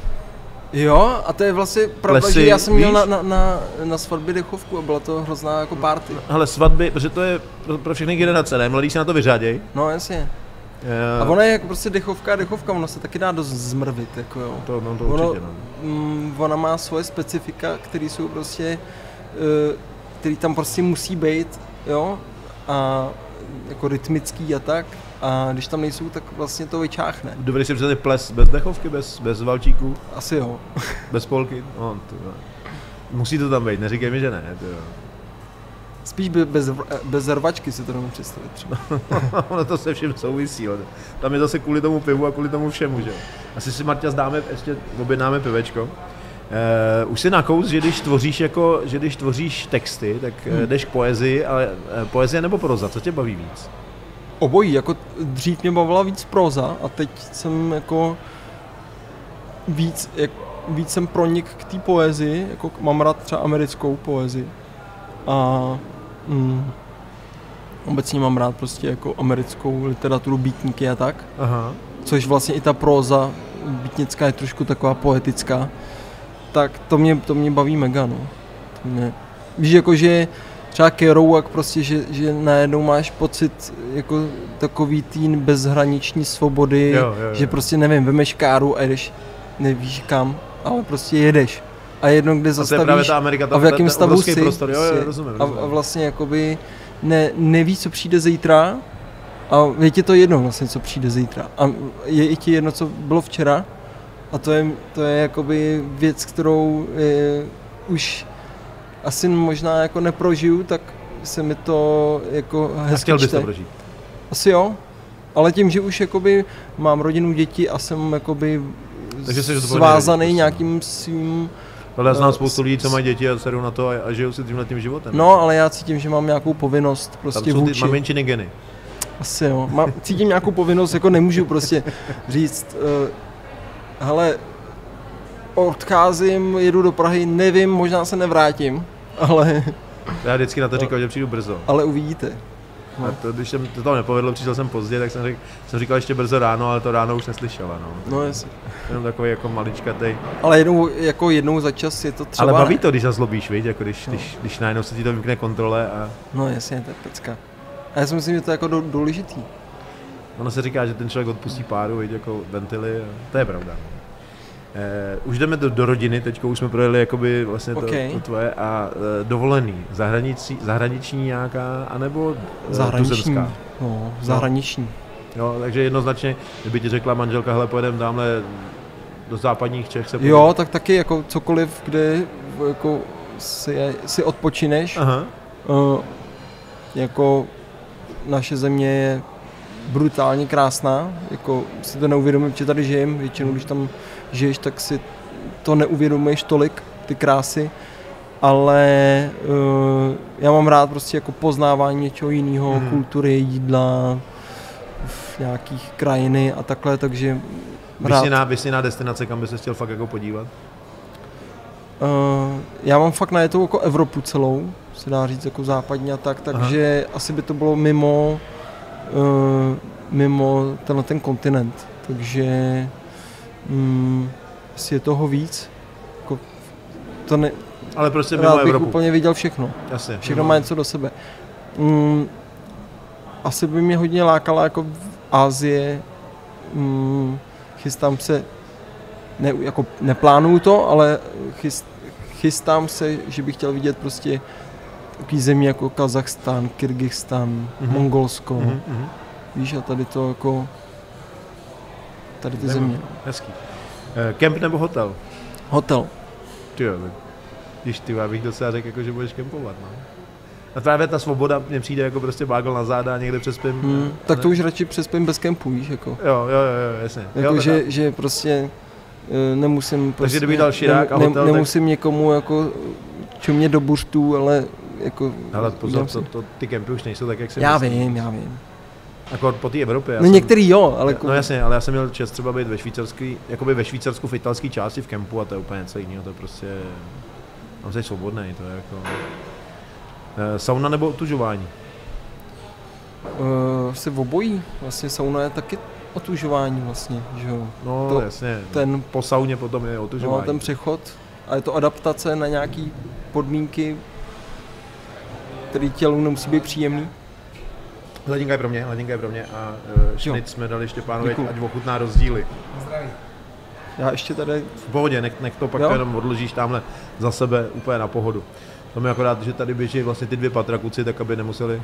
Jo, a to je vlastně pravda, lesy, že já jsem měl na svatbě dechovku a byla to hrozná jako party. Hele, svatby, protože to je pro všechny generace, ne? Mladí se na to vyřádějí. No jasně. A ona je jako prostě dechovka, ono se taky dá dost zmrvit, jako jo. To určitě, ona má svoje specifika, které jsou prostě, který tam prostě musí být, jo, a jako rytmický a tak, a když tam nejsou, tak vlastně to vyčáchne. Dovedeš si představit ples bez dechovky, bez valčíků? Asi jo. Bez polky? No, musí to tam být, neříkej mi, že ne, tyjo. Spíš bez rvačky si to nemůžu představit třeba. Ono to se všem souvisí, ale tam je zase kvůli tomu pivu a kvůli tomu všemu, že? Asi si, Marťa, ještě objednáme pivečko. Už si nakous, že když tvoříš texty, tak jdeš k poezii, ale poezie nebo proza, co tě baví víc? Obojí, jako dřív mě bavila víc proza a teď jsem jako víc jsem pronik k té poezii, jako mám rád třeba americkou poezii. A obecně mám rád prostě jako americkou literaturu, beatníky a tak. Aha. Což vlastně i ta próza beatnická je trošku taková poetická. Tak to mě baví mega, no. Víš, jako že třeba Kerouac prostě, že najednou máš pocit jako takový tý bezhraniční svobody, jo. Že prostě nevím, vemeš káru a jdeš, nevíš kam, ale prostě jedeš. A jedno, kde zastavíš a v jakém stavu jsi. Rozumím. A vlastně jakoby nevíš, co přijde zítra a je ti to jedno vlastně, co přijde zítra. A je i ti jedno, co bylo včera A to je jakoby věc, kterou už asi možná jako neprožiju, tak se mi to jako hezky čte. A chtěl bys to prožít? Asi jo, ale tím, že už jakoby mám rodinu, děti a jsem jakoby svázaný nějakým svým... Ale já znám spoustu lidí, co mají děti a sedou na to a žijou si tímhletím životem. No, ale já cítím, že mám nějakou povinnost prostě vůči. Tam jsou ty maminčiny geny. Asi jo, cítím nějakou povinnost, jako nemůžu prostě říct, hele, odcházím, jedu do Prahy, nevím, možná se nevrátím, ale... Já vždycky na to říkal, že přijdu brzo. Ale uvidíte. No. A to, když se to nepovedlo, přišel jsem pozdě, tak jsem říkal ještě brzo ráno, ale to ráno už neslyšela, no. No jasně. Jenom takový jako maličkatej. Ale jednou za čas je to třeba... Ale baví to, když zazlobíš, víš, jako když najednou se ti to vymkne kontrole a... No jasně, to je pecka. A já si myslím, že to je jako důležitý. Ono se říká, že ten člověk odpustí páru, víš, jako ventily, a to je pravda. Už jdeme do rodiny, teďko už jsme projeli jakoby vlastně to tvoje a dovolený, zahraniční nějaká, anebo tuzemská? No, zahraniční. Jo, takže jednoznačně, kdyby ti řekla manželka, hele, pojedeme tamhle do západních Čech se podívat. Jo, tak taky jako cokoliv, kde jako si odpočineš. Aha. Jako naše země je brutálně krásná, jako si to neuvědomím, že tady žijem, většinou když tam žiješ, tak si to neuvědomuješ tolik, ty krásy, ale já mám rád prostě jako poznávání něčeho jiného, kultury, jídla, nějakých krajiny a takhle, takže Vysněná destinace, kam by se chtěl fakt jako podívat? Já mám fakt najetou jako Evropu celou, se dá říct jako západní a tak, takže asi by to bylo mimo ten kontinent, takže asi je toho víc. Jako, ale prostě mimo Evropu. Bych úplně viděl všechno. Jasně, všechno má něco do sebe. Asi by mě hodně lákala jako v Asie. Chystám se, jako neplánuju to, ale chystám se, že bych chtěl vidět prostě takový země jako Kazachstán, Kyrgyzstan, Mongolsko. Víš, a tady to jako tady ty země. Hezký. Kemp nebo hotel? Hotel. Tyjo, když já bych docela řekl, jako, že budeš kempovat, no. A právě ta svoboda mně přijde jako prostě bágl na záda a někde přespím. Tak to už radši přespím bez kempu, víš, jako. Jo, jasně. Jako, že prostě nemusím prostě, takže kdyby dal Širák a hotel, nemusím někomu jako čumě do buřtů, ale jako... Ale pozor, ty kempy už nejsou tak, jak se Já vím. Jako po té Evropě. No některý jo, ale... No jasně, ale já jsem měl čest třeba být ve Švýcarsku v italské části v kempu a to je úplně něco jiného, to je prostě... Tam jsi svobodnej, to je jako... Sauna nebo otužování? Asi obojí, vlastně sauna je taky otužování vlastně, že jo. No jasně, po sauně potom je otužování. No ten přechod a je to adaptace na nějaký podmínky, který tělu nemusí být příjemný. Hladinka je pro mě a šnit jsme dali Štěpánovi, ať ochutná rozdíly. Zdraví. Já ještě tady... V pohodě, nech to pak jenom odložíš tamhle za sebe úplně na pohodu. To mi akorát, že tady běží vlastně ty 2 patra kuci, tak aby nemuseli...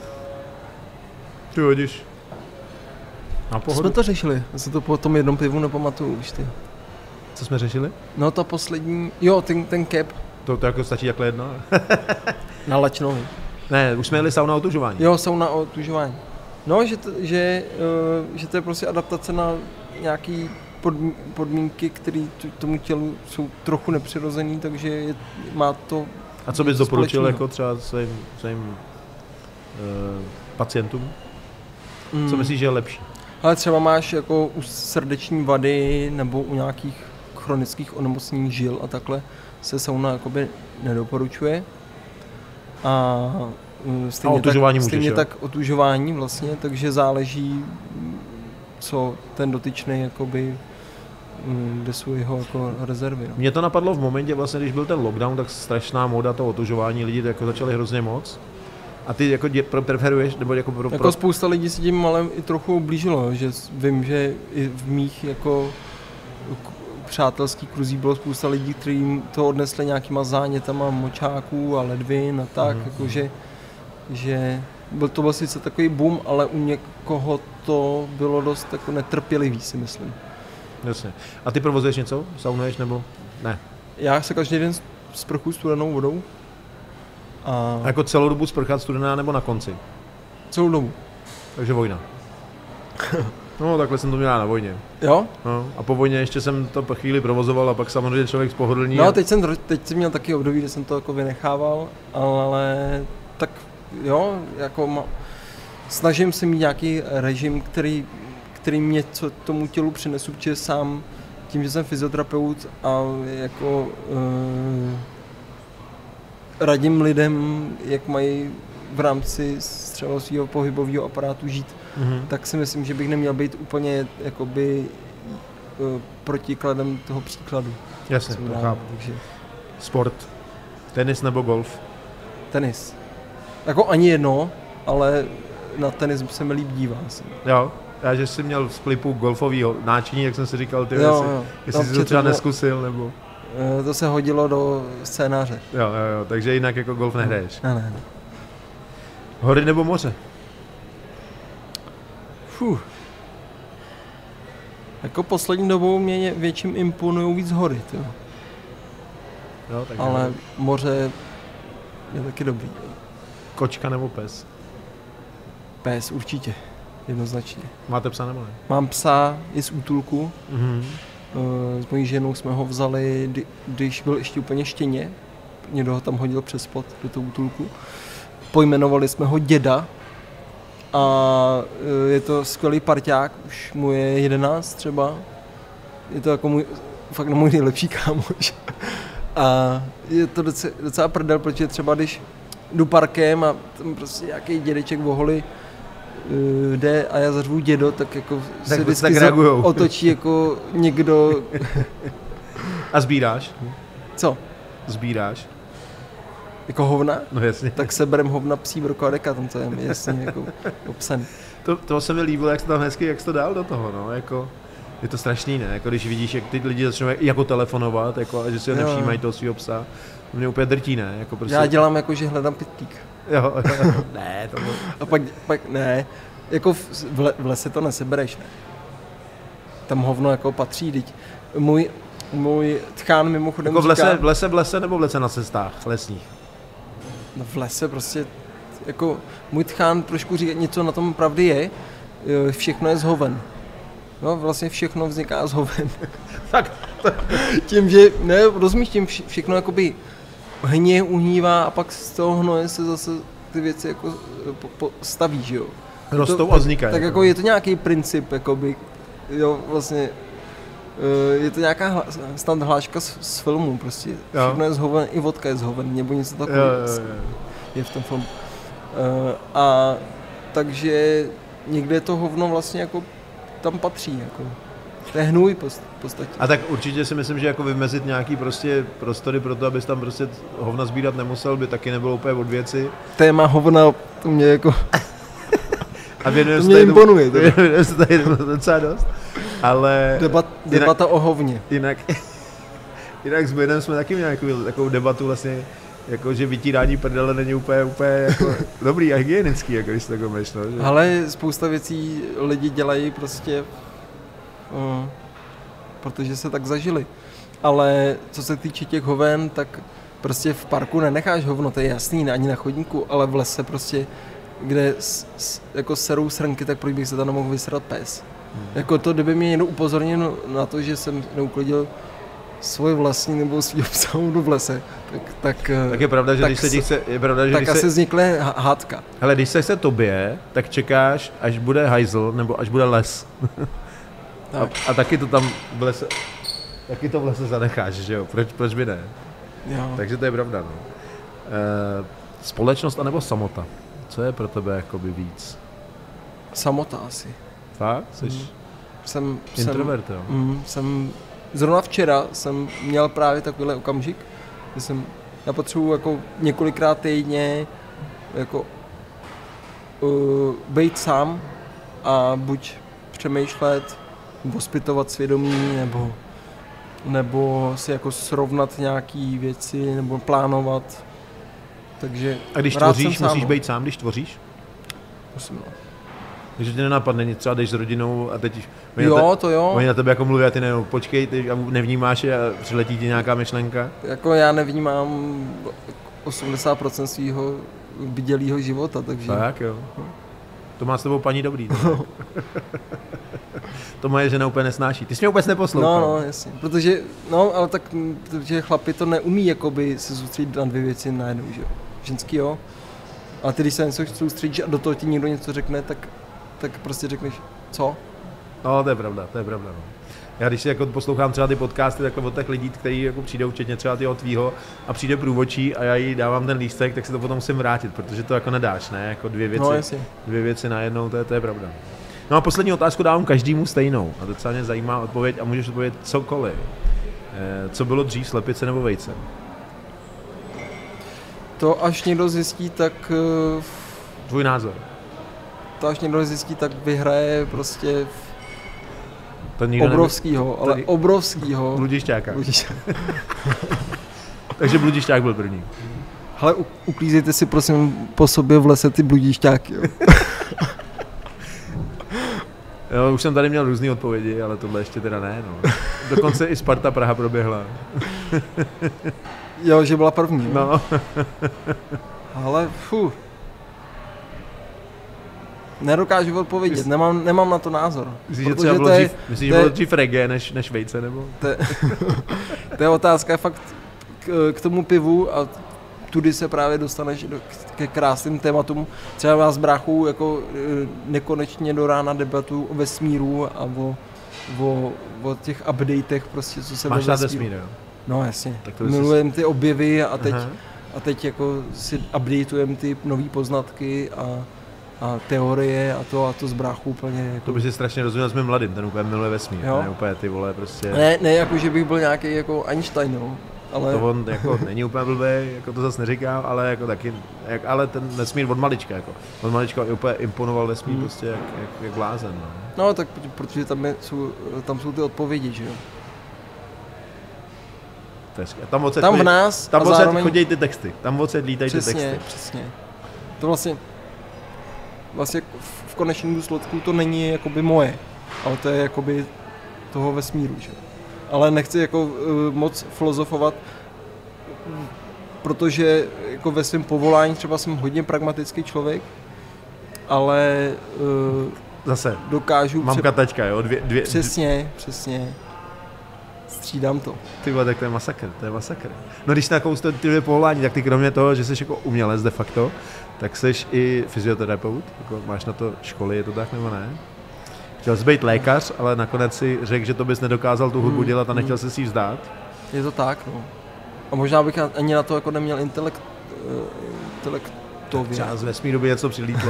Ty hodíš. Na pohodu. Co jsme to řešili? Já se to po tom jednom pivu nepamatuju už ty. Co jsme řešili? No ta poslední, jo, ten cap. To jako stačí takhle jedno? Na Lačnovi. Ne, už jsme jeli sauna o otužování. Jo, sauna o otužování. No, že to je prostě adaptace na nějaký podmínky, které tomu tělu jsou trochu nepřirozený, takže má to... A co bys doporučil jako třeba svým pacientům? Co myslíš, že je lepší? Ale třeba máš jako u srdeční vady nebo u nějakých chronických onemocnění žil a takhle se sauna jakoby nedoporučuje. A stejně tak otužování vlastně, takže záleží, co ten dotyčný jakoby, kde jsou jeho jako rezervy. No. Mně to napadlo v momentě, vlastně, když byl ten lockdown, tak strašná móda to otužování, lidi to jako začali hrozně moc. A ty jako preferuješ, nebo jako spousta lidí si tím ale i trochu ublížilo, že vím, že i v mých jako přátelských kruzích bylo spousta lidí, kteří to odnesli nějakýma zánětama močáků a ledvin a tak, jakože to byl sice takový boom, ale u někoho to bylo dost jako netrpělivý, si myslím. Jasně. A ty provozuješ něco? Saunuješ nebo ne? Já se každý den sprchu studenou vodou. A jako celou dobu sprchat studená nebo na konci? Celou dobu. Takže vojna. No, takhle jsem to měl na vojně. Jo? No, a po vojně ještě jsem to po chvíli provozoval a pak samozřejmě člověk spohodlní. No a teď jsem měl taky období, kde jsem to jako vynechával, ale tak jo, jako snažím se mít nějaký režim, který mě co tomu tělu přinesu, protože sám tím, že jsem fyzioterapeut a jako radím lidem, jak mají v rámci třeba svého pohybového aparátu žít, tak si myslím, že bych neměl být úplně jakoby protikladem toho příkladu. Jasně, to chápu. Takže... Sport. Tenis nebo golf? Tenis. Jako ani jedno, ale na tenis se mi líp dívá. Jo, já že jsi měl v Splipu golfovýho náčiní, jak jsem si říkal, ty jestli jsi to třeba neskusil, nebo... To se hodilo do scénáře. Jo, takže jinak jako golf nehraješ. Ne. Hory nebo moře? Jako poslední dobou mě větším imponují víc hory, tyjo. Jo, ale moře je taky dobrý. Kočka nebo pes? Pes určitě, jednoznačně. Máte psa nebo ne? Mám psa i z útulku. S mojí ženou jsme ho vzali, když byl ještě úplně štěně. Někdo ho tam hodil přes pod do toho útulku. Pojmenovali jsme ho Děda. A je to skvělý parťák, už mu je 11 třeba. Je to jako fakt můj nejlepší kámoš. A je to docela prdel, protože třeba když jdu parkem a tam prostě nějaký dědeček v oholi jde a já zařvu Dědo, tak jako se vždycky otočí jako někdo. A sbíráš? Co? Sbíráš? Jako hovna? No jasně. Tak seberem hovna psí brokovadeka, tam to je jasně jako obsaný. To se mi líbilo, jak jsi tam hezky, jak jsi to dal do toho, no, jako... Je to strašný, ne? Jako když vidíš, jak ty lidi začnou jako telefonovat, jako, a že si ho nevšímají toho svýho psa. To mě úplně drtí, ne? Jako prostě... Já dělám jako, že hledám pitlík. Jo, ne, to bylo... A pak ne, jako v lese to nesebereš, ne? Tam hovno jako patří, teď. Můj tchán mimochodem jako říká... v lese nebo v lese na cestách lesních? No v lese prostě, jako můj tchán trošku říká, něco na tom pravdy je, všechno je z hoven. No vlastně všechno vzniká z hoven. Tak. Tím, že, ne, rozumíš, tím všechno jakoby hněje, uhnívá a pak z toho hnoje se zase ty věci jako staví, že jo. Rostou a vznikají. Tak jako je to nějaký princip, jakoby, jo, vlastně, je to nějaká snad hláška z filmu, prostě. Všechno je z hoven, i vodka je z hoven, nebo něco takového je v tom filmu. A takže někde to hovno vlastně jako tam patří, jako. To je hnůj v podstatě. A tak určitě si myslím, že jako vymezit nějaký prostě prostory pro to, abys tam prostě hovna sbírat nemusel, by taky nebylo úplně od věci. Téma hovna, to mě jako... A to mě imponuje. Věnujeme se tady docela dost, ale... Debata o hovně. Jinak s Běnem jsme taky měli takovou debatu vlastně, jako že vytírání prdele není úplně jako dobrý a hygienický, jako když to takové myšlo. Že? Ale spousta věcí lidi dělají prostě, protože se tak zažili. Ale co se týče těch hoven, tak prostě v parku nenecháš hovno, to je jasný, ani na chodníku, ale v lese prostě, kde jako serou srnky, tak proč bych se tam nemohl vysrat pes. Jako to, kdyby mě někdo upozornil na to, že jsem neuklidil svoje vlastní nebo svýho psa v lese, tak je pravda, že když se ti chce... Je pravda, že tak asi vznikne hádka. Hele, když se tobě, tak čekáš, až bude hajzl, nebo až bude les. A taky to tam v lese... Taky to v lese zanecháš, že jo? Proč by ne? Jo. Takže to je pravda, no. Společnost anebo samota? Co je pro tebe jakoby víc? Samota asi. Fakt? Jsem introvert, jo? Zrovna včera jsem měl právě takovýhle okamžik, že já potřebuji jako několikrát týdně jako být sám a buď přemýšlet, nebo zpytovat svědomí, nebo si jako srovnat nějaký věci, nebo plánovat. Takže a když tvoříš, musíš být sám, když tvoříš? Musím, no. Takže ti nenapadne nic, třeba jdeš s rodinou a teď oni na tebe jako mluví a ty počkej, ty nevnímáš je a přiletí ti nějaká myšlenka? Jako já nevnímám 80% svýho bdělýho života, takže... Tak jo. To má s tebou paní dobrý. To moje žena úplně nesnáší. Ty jsi mě vůbec neposlouchal. No, jasně. Ale protože chlapi to neumí jakoby se soustředit na dvě věci najednou, že jo. Ženský jo. A ty, když se něco soustředíš a do toho ti někdo něco řekne, tak prostě řekneš, co? No, to je pravda. No. Já když si jako poslouchám třeba ty podcasty takhle od těch lidí, kteří jako přijdou, včetně třeba tyho tvýho, a přijde průvodčí a já jí dávám ten lístek, tak si to potom musím vrátit, protože to jako nedáš, ne? Jako dvě věci najednou, to je pravda. No a poslední otázku dávám každému stejnou a docela mě zajímá odpověď a můžeš odpovědět cokoliv. Co bylo dřív, slepice nebo vejce? To až někdo zjistí, tak... Tvůj názor? To až někdo zjistí, tak vyhraje prostě obrovskýho. Bludišťáka. Takže bludišťák byl první. Hele, uklízejte si prosím po sobě v lese ty bludišťáky, jo. Jo, už jsem tady měl různé odpovědi, ale tohle ještě teda ne, no. Dokonce i Sparta Praha proběhla. Jo, že byla první. No. Ale nedokážu odpovědět, nemám na to názor. Myslíš, že třeba bylo dřív reggae než vejce, nebo? To je otázka fakt k tomu pivu a tudy se právě dostaneš ke krásným tématům. Třeba vás s bráchou jako nekonečně do rána debatu o vesmíru a o těch updatech, prostě, co se máš rád vesmír, jo? No jasně, milujem ty objevy a teď jako si updatujeme ty nový poznatky a teorie a to s bráchou úplně jako... To by si strašně rozuměl s mým mladým, ten úplně miluje vesmír, ne úplně ty vole prostě... Ne, jako že bych byl nějaký jako Einstein, no. Ale... To on jako není úplně blbý, jako to zase neříkám, ale jako taky, ale ten vesmír od malička, jako. Od malička úplně imponoval vesmír prostě jak blázen, no. No tak protože tam jsou ty odpovědi, že jo. Tam v nás tam zároveň... chodí ty texty, tam odsaď lítají ty texty. Přesně. To vlastně v konečném důsledku to není jakoby moje, ale to je jakoby toho vesmíru, že? Ale nechci jako moc filozofovat, protože jako ve svém povolání třeba jsem hodně pragmatický člověk, ale zase dokážu... Mamka, taťka, jo? Dvě... Přesně. Střídám to. Ty vole, tak to je masakr. No když nakous ty dvě povolání, tak ty kromě toho, že jsi jako umělec de facto, tak jsi i fyzioterapeut, jako máš na to školy, je to tak nebo ne? Chtěl jsi být lékař, ale nakonec si řekl, že to bys nedokázal tu hudbu dělat a nechtěl jsi si ji vzdát? Je to tak, no. A možná bych ani na to jako neměl intelektově. Třeba z vesmíru by něco přilítlo.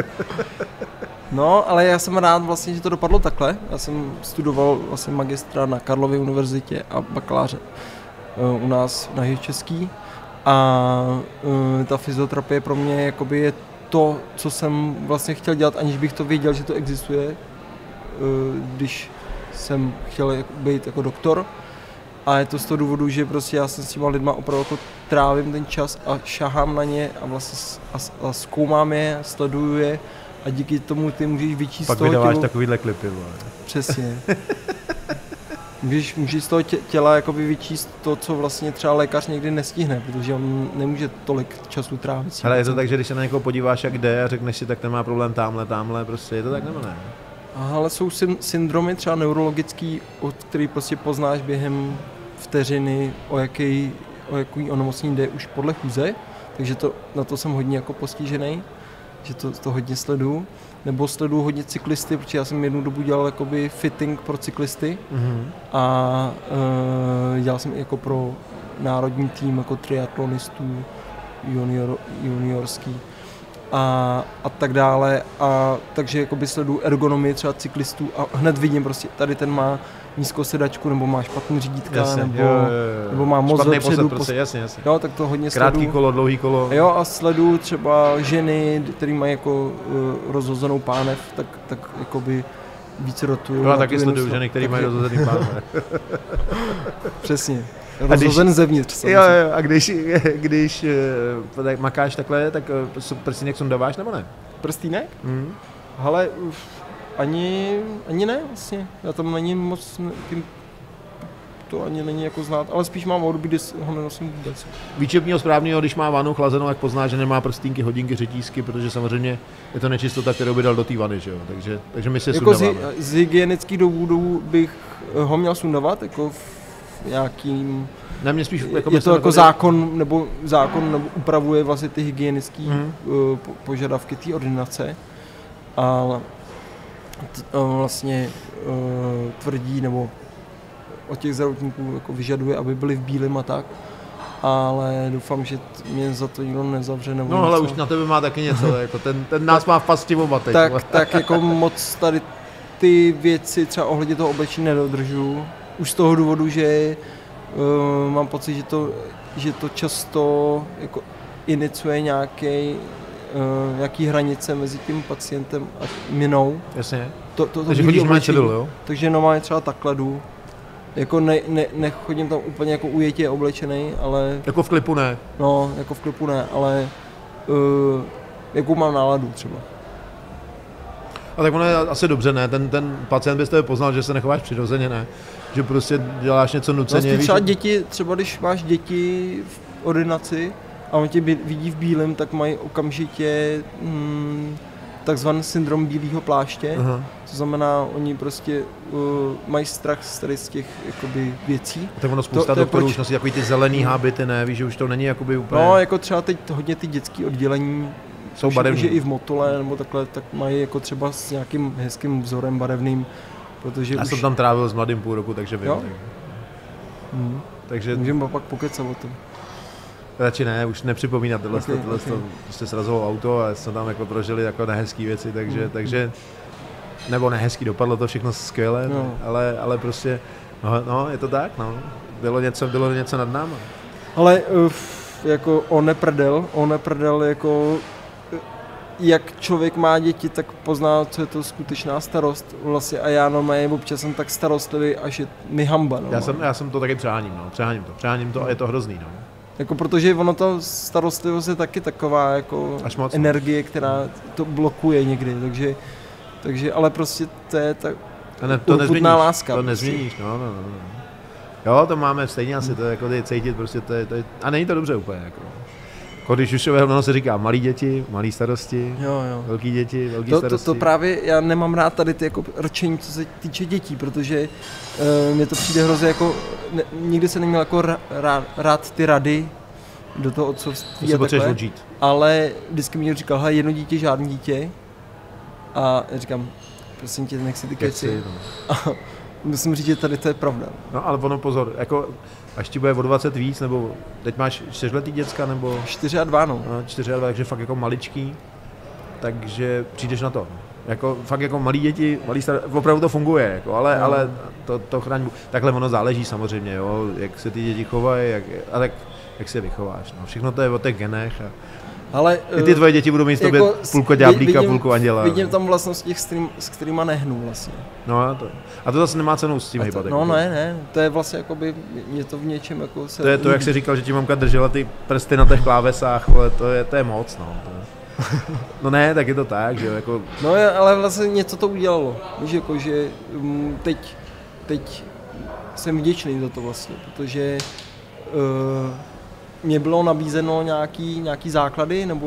No, ale já jsem rád vlastně, že to dopadlo takhle. Já jsem studoval vlastně magistra na Karlově univerzitě a bakaláře u nás na Jihočeský. A ta fyzioterapie pro mě jakoby je to, co jsem vlastně chtěl dělat, aniž bych to věděl, že to existuje, když jsem chtěl být jako doktor. A je to z toho důvodu, že prostě já jsem s těma lidma opravdu jako trávím ten čas a šahám na ně a vlastně a zkoumám je, sleduju je a díky tomu ty můžeš vyčíst pak z toho těla. Pak vydáváš takovýhle klipy, vole. Přesně. Můžeš z toho těla jakoby vyčíst to, co vlastně třeba lékař někdy nestihne, protože on nemůže tolik času trávit. Ale je to tak, že když se na někoho podíváš, jak jde a řekneš si, tak ten má problém tamhle, prostě je to tak nebo ne? Ale jsou syndromy třeba neurologický, od který prostě poznáš během vteřiny, o jaký onemocnění jde už podle chůze, takže na to jsem hodně jako postižený, že to hodně sleduju. Nebo sleduju hodně cyklisty, protože já jsem jednu dobu dělal jakoby fitting pro cyklisty a dělal jsem i jako pro národní tým jako triatlonistů juniorský a tak dále. A takže jakoby sleduju ergonomii třeba cyklistů a hned vidím prostě, tady ten má nízkou sedačku, nebo má špatný řídítka, jasně, nebo má moc dopředu. Prostě, jasně. Jo, tak to hodně krátký sleduju. kolo, dlouhý kolo. Jo, a sleduju třeba ženy, které mají jako rozhozenou pánev, tak jakoby více rotuju. Já taky sleduju ženy, které mají rozhozený pánev. Přesně. Rozhozen zevnitř. Jo, a když makáš takhle, tak prstínek sundáváš nebo ne? Prstínek? hele, ani ne vlastně, já tam není moc, to ani není jako znát, ale spíš mám období, kdy ho nenosím vůbec. Výčepního správného, když má vanu chlazenou, jak pozná, že nemá prstínky, hodinky, řetízky, protože samozřejmě je to nečistota, kterou by dal do té vany, že jo? Takže my si je jako sundáváme. z hygienických důvodů bych ho měl sundávat, jako v nějakým... Ne, mě spíš, jako je to jako zákon, nebo upravuje vlastně ty hygienické požadavky té ordinace. A vlastně tvrdí, nebo od těch zdravotníků jako vyžaduje, aby byli v bílém a tak. Ale doufám, že mě za to nikdo nezavře. Nebo no ale už na tebe má taky něco, jako ten nás má v pasti oba teď. Tak jako moc tady ty věci třeba ohledně toho oblečení nedodržuju. Už z toho důvodu, že mám pocit, že to často jako iniciuje nějaký hranice mezi tím pacientem a mnou. Jasně. Takže chodíš normálně civil, jo? Takže normálně třeba takhle jdu. Jako nechodím tam úplně jako ujetě oblečený, ale... Jako v klipu ne? No, jako v klipu ne, ale jakou mám náladu třeba. A tak ono je asi dobře, ne? Ten pacient by z tebe poznal, že se nechováš přirozeně, ne? Že prostě děláš něco nuceně. Vlastně třeba děti, třeba když máš děti v ordinaci a on tě vidí v bílém, tak mají okamžitě takzvaný syndrom bílého pláště. Aha. To znamená, oni prostě mají strach z těch jakoby věcí. Tak ono spousta doktorů už nosí takový ty zelený hábity, ne? Víš, že už to není jakoby úplně... No, jako třeba teď hodně ty dětské oddělení jsou barevný. Že i v Motole nebo takhle, tak mají jako třeba s nějakým hezkým vzorem barevným, protože já jsem tam trávil s mladým půl roku, takže vím. Takže můžeme pak pokecat o tom. Radši ne, už nepřipomínat tohle prostě srazilo auto a jsme tam jako prožili jako nehezký věci, takže nebo nehezký, dopadlo to všechno skvěle, ale prostě, no, je to tak, no, bylo něco nad náma. Ale jako on neprdel, jako jak člověk má děti, tak pozná, co je to skutečná starost vlastně a já normálně občas jsem tak starostlivý, až je mi hamba. No. Já jsem to taky přeháním to a je to hrozný, no. Jako protože ono to starostlivost je taky taková jako energie, která to blokuje někdy, takže ale prostě to je tak urputná láska. To nezměníš, no. Jo, to máme stejně asi, to je jako cítit prostě, to je, a není to dobře úplně, jako. Když už se říká malí děti, malí starosti, jo. Velký děti, velký starosti. To právě já nemám rád tady ty jako rčení, co se týče dětí, protože mně to přijde hrozně jako, nikdy jsem neměl jako rád ty rady do toho otcovství a takhle, ale vždycky mi říkal, hele, jedno dítě, žádný dítě a já říkám, prosím tě, nech si ty keci. A musím říct, že tady to je pravda. No ale ono pozor, jako až ti bude o 20 víc, nebo teď máš 4letý děcka, nebo... 4 a 2, no. 4 a 2, takže fakt jako maličký, takže přijdeš na to. Jako fakt jako malí děti, opravdu to funguje, jako, ale to chraň. Takhle ono záleží samozřejmě, jo, jak se ty děti chovají, jak se je vychováš. No. Všechno to je o těch genech. Ale i ty tvoje děti budou mít jako tobě půlko ďáblíka, půlko anděla. Vidím tam vlastnosti, s kterýma nehnu vlastně. No a to zase nemá cenu s tím hýbat. No ne, to je vlastně jakoby, je to v něčem jako se... To je to, jak jsi říkal, že ti mamka držela ty prsty na těch klávesách, ale to je moc, no. No ne, tak je to tak, že jo, jako... No ale vlastně něco to udělalo, víš, jako, že teď jsem vděčný za to vlastně, protože mě bylo nabízeno nějaký základy, nebo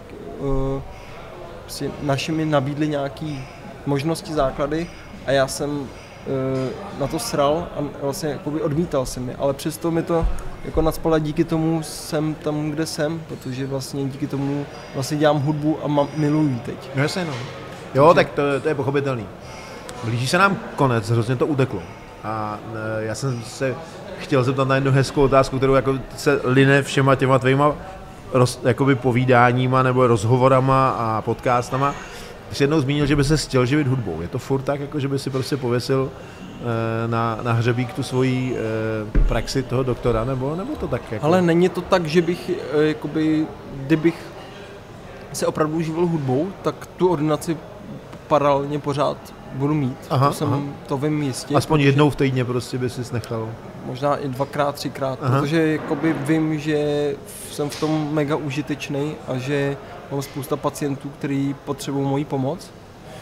prostě naši mi nabídli nějaký možnosti, základy a já jsem na to sral a vlastně jakoby odmítal jsem je, ale přesto mi to jako nacpala, díky tomu jsem tam, kde jsem, protože vlastně díky tomu vlastně dělám hudbu a miluji teď. No jasně, no. Jo, tak to je pochopitelný. Blíží se nám konec, hrozně to udeklo. A já jsem se chtěl zeptat na jednu hezkou otázku, kterou jako se line všema těma tvýma jakoby povídáníma nebo rozhovorama a podcastama. Ty jsi jednou zmínil, že by se chtěl živit hudbou. Je to furt tak, jako že by si prostě pověsil na hřebík tu svoji praxi toho doktora, nebo to tak jako... Ale není to tak, že bych, jakoby, kdybych se opravdu živil hudbou, tak tu ordinaci paralelně pořád budu mít. To vím jistě. Aspoň jednou v týdně prostě by sis nechal. Možná i 2x, 3x, protože jakoby vím, že jsem v tom mega užitečný a že mám spousta pacientů, kteří potřebují moji pomoc.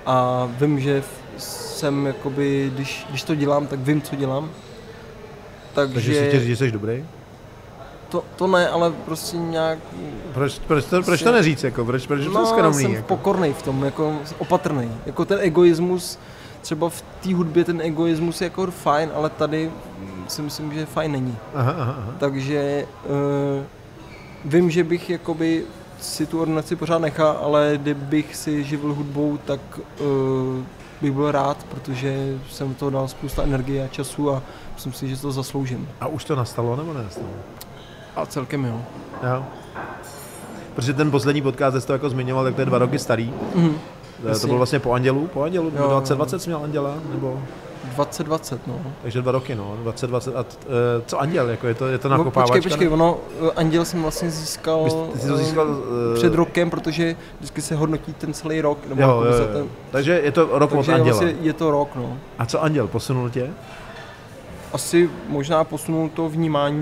A vím, že jsem jakoby, když to dělám, tak vím, co dělám. Takže si tě říct, že jsi dobrý? To ne, ale prostě nějak... Proč to neříct, jako? Proč to skromný? Jsem jako? pokornej v tom, jako opatrnej. Jako ten egoismus, třeba v té hudbě ten egoismus je jako fajn, ale tady si myslím, že fajn není. Aha. Takže vím, že bych jakoby si tu ordinaci pořád nechal, ale kdybych si živil hudbou, tak bych byl rád, protože jsem to dal spousta energie a času a myslím si, že to zasloužím. A už to nastalo nebo nenastalo? A celkem jo. Protože ten poslední podcast, jsi to jako zmiňoval, tak to je 2 roky starý. To bylo vlastně po Andělu, 2020 jsi měl Anděla, nebo? 2020, no. Takže 2 roky, no, 2020. A co Anděl, jako je to nakopávačka? Počkej, Anděl jsem vlastně získal, ty jsi to získal před rokem, protože vždycky se hodnotí ten celý rok. Nebo jo. Takže je to rok od Anděla. Vlastně je to rok, no. A co Anděl, posunul tě? Asi možná posunul to vnímání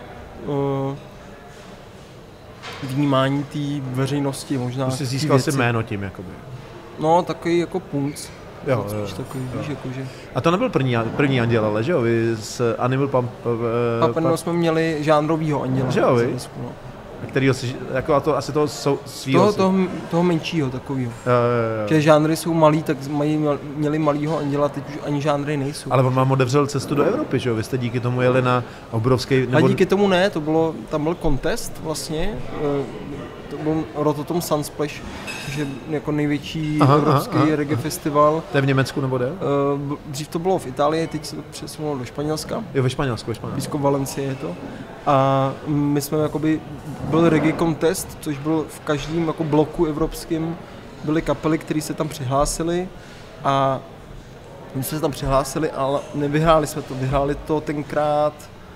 té veřejnosti, možná. Prostě získal si jméno tím, jakoby. No, takový jako punc. Jo. Takový, víš, jakože. A to nebyl první Anděl, ale že jo, vy s Animal Pump... jsme měli žánrovýho Anděla. Že jo, vy? Kterýho si, jako asi toho svýho... Toho menšího takovýho. Že žánry jsou malý, tak měli malýho Anděla, teď už ani žánry nejsou. Ale on vám otevřel cestu do Evropy, že jo? Vy jste díky tomu jeli na obrovský... A díky tomu ne, tam byl contest vlastně, to byl Rototom Sunsplash, což je jako největší evropský reggae festival. To je v Německu nebo kde? Dřív to bylo v Itálii, teď se to přesunulo do Španělska. Jo, ve Španělsku. Blízko Valencie je to. A my jsme jakoby, byl reggae contest, což byl v každém jako bloku evropském, byly kapely, které se tam přihlásily a my jsme se tam přihlásili, ale nevyhráli jsme to. Vyhráli to tenkrát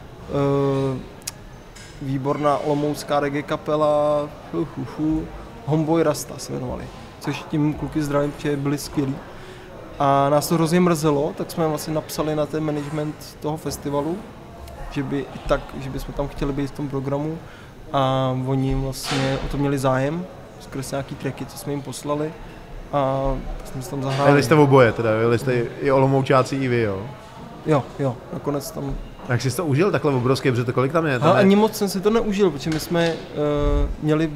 výborná olomoucká reggae kapela Homeboy Rasta se jmenovali, což tím kluky zdravím, protože byli skvělí. A nás to hrozně mrzelo, tak jsme vlastně napsali na ten management toho festivalu, že bychom tam chtěli být v tom programu a oni vlastně o to měli zájem, skrz nějaký tracky, co jsme jim poslali a jsme se tam zahráli. Jeli jste v oboje teda, jeli jste i Olomoučáci i vy, jo? Jo, nakonec tam... Jak jsi to užil takhle obrovský, protože to kolik tam je? Ani moc jsem si to neužil, protože my jsme měli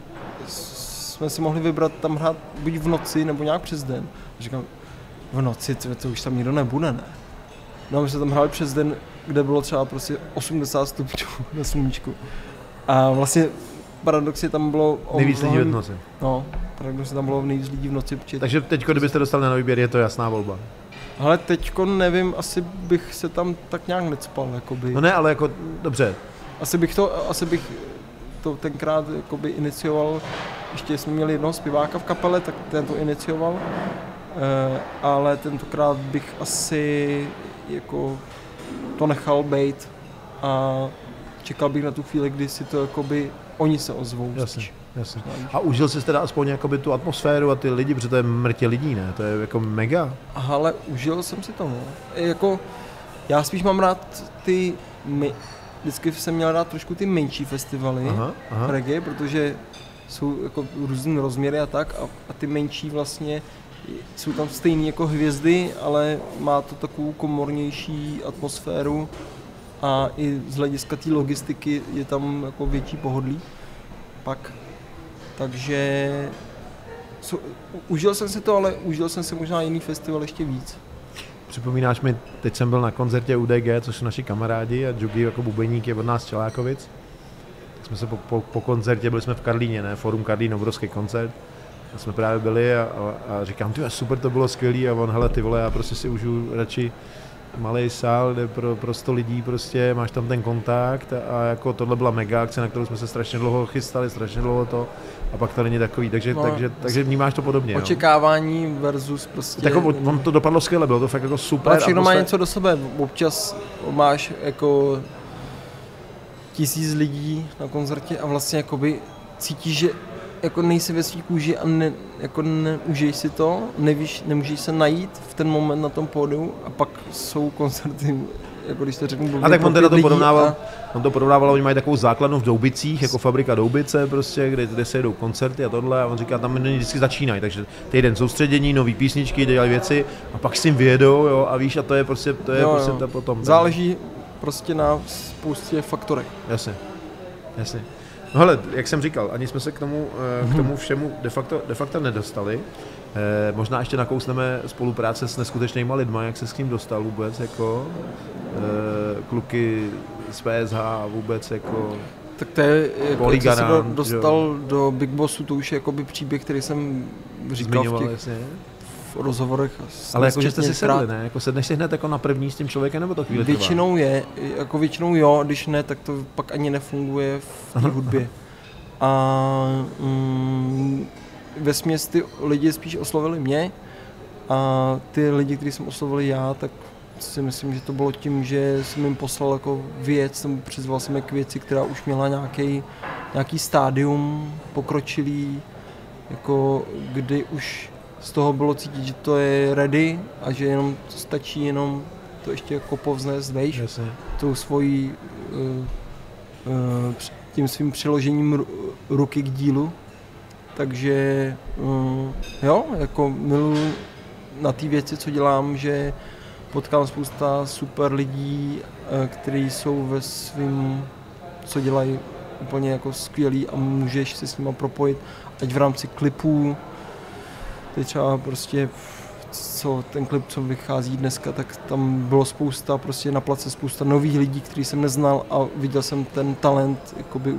jsme si mohli vybrat tam hrát buď v noci nebo nějak přes den. A říkám, v noci, to už tam nikdo nebude, ne? No a my jsme tam hráli přes den, kde bylo třeba prostě 80 stupňů na sluníčku. A vlastně paradoxně tam bylo... Nejvíc lidí v noci. No, paradoxně tam bylo nejvíc lidí v noci. Takže teďko, kdybyste dostali na výběr, je to jasná volba. Ale teďko nevím, asi bych se tam tak nějak necpal, jakoby. No ne, ale jako, dobře. Asi bych to tenkrát jakoby inicioval, ještě jsme měli jednoho zpěváka v kapele, tak ten to inicioval, ale tentokrát bych asi jako to nechal bejt a čekal bych na tu chvíli, kdy si to jakoby oni se ozvou. Jasně. A užil jsi teda aspoň jakoby tu atmosféru a ty lidi, protože to je mrtě lidí, ne? To je jako mega. Ale užil jsem si to, no. Jako, já spíš mám rád vždycky jsem měl rád trošku ty menší festivaly reggae, protože jsou jako různý rozměry a tak a ty menší vlastně jsou tam stejný jako hvězdy, ale má to takovou komornější atmosféru a i z hlediska té logistiky je tam jako větší pohodlí pak. Takže užil jsem si to, ale užil jsem si možná jiný festival ještě víc. Připomínáš mi, teď jsem byl na koncertě UDG, což jsou naši kamarádi a Džugi jako bubeník je od nás z Čelákovic. Jsme se po koncertě, byli jsme v Karlíně, ne? Forum Karlín, obrovský koncert. A jsme právě byli a říkám, ty super, to bylo skvělý a on, hele ty vole, já prostě si užiju radši malý sál, kde pro 100 lidí prostě máš tam ten kontakt a jako tohle byla mega akce, na kterou jsme se strašně dlouho chystali, strašně dlouho to a pak to není takový, takže vnímáš to podobně. Očekávání versus prostě... Tak on to dopadlo skvěle, bylo to fakt jako super. Ale všechno má něco do sebe, občas máš jako 1000 lidí na koncertě a vlastně jakoby cítíš, že jako nejsi ve svý kůži a neužiješ si to, nevíš, nemůžeš se najít v ten moment na tom pódiu a pak jsou koncerty jako když to řeknu blbě, a tak on teda to porovnával, a... oni mají takovou základnu v Doubicích, jako fabrika Doubice prostě, kde se jedou koncerty a tohle a on říká, tam vždycky začínají, takže týden soustředění, nový písničky, dělají věci a pak si jim vyjedou, jo, a víš, a to je prostě to potom. Záleží prostě na spoustě faktorech. Jasně. No hele, jak jsem říkal, ani jsme se k tomu všemu de facto nedostali. Možná ještě nakousneme spolupráce s neskutečnýma lidma, jak se s tím dostal vůbec, jako kluky z PSH vůbec, jako tak to je, jako jak jsem se dostal do Big Bossu, to už je jakoby příběh, který jsem říkal v těch v rozhovorech. Ale jako, že jste si sedli, ne? Jako sedneš si hned jako na první s tím člověkem, nebo to chvíli většinou trvá? Většinou jo, když ne, tak to pak ani nefunguje v té hudbě. A vesměs ty lidi spíš oslovili mě a ty lidi, kteří jsem oslovil já, tak si myslím, že to bylo tím, že jsem jim poslal jako věc, nebo přizval jsem je k věci, která už měla nějaký stádium pokročilý, jako kdy už z toho bylo cítit, že to je ready a že jenom to stačí jenom to ještě jako povznést vejš, tou svojí tím svým přiložením ruky k dílu. Takže jo, jako miluji na té věci, co dělám, že potkám spousta super lidí, kteří jsou ve svým, co dělají úplně jako skvělí a můžeš se s nimi propojit, ať v rámci klipů. Teď třeba prostě ten klip, co vychází dneska, tak tam bylo spousta, prostě na place spousta nových lidí, který jsem neznal a viděl jsem ten talent jakoby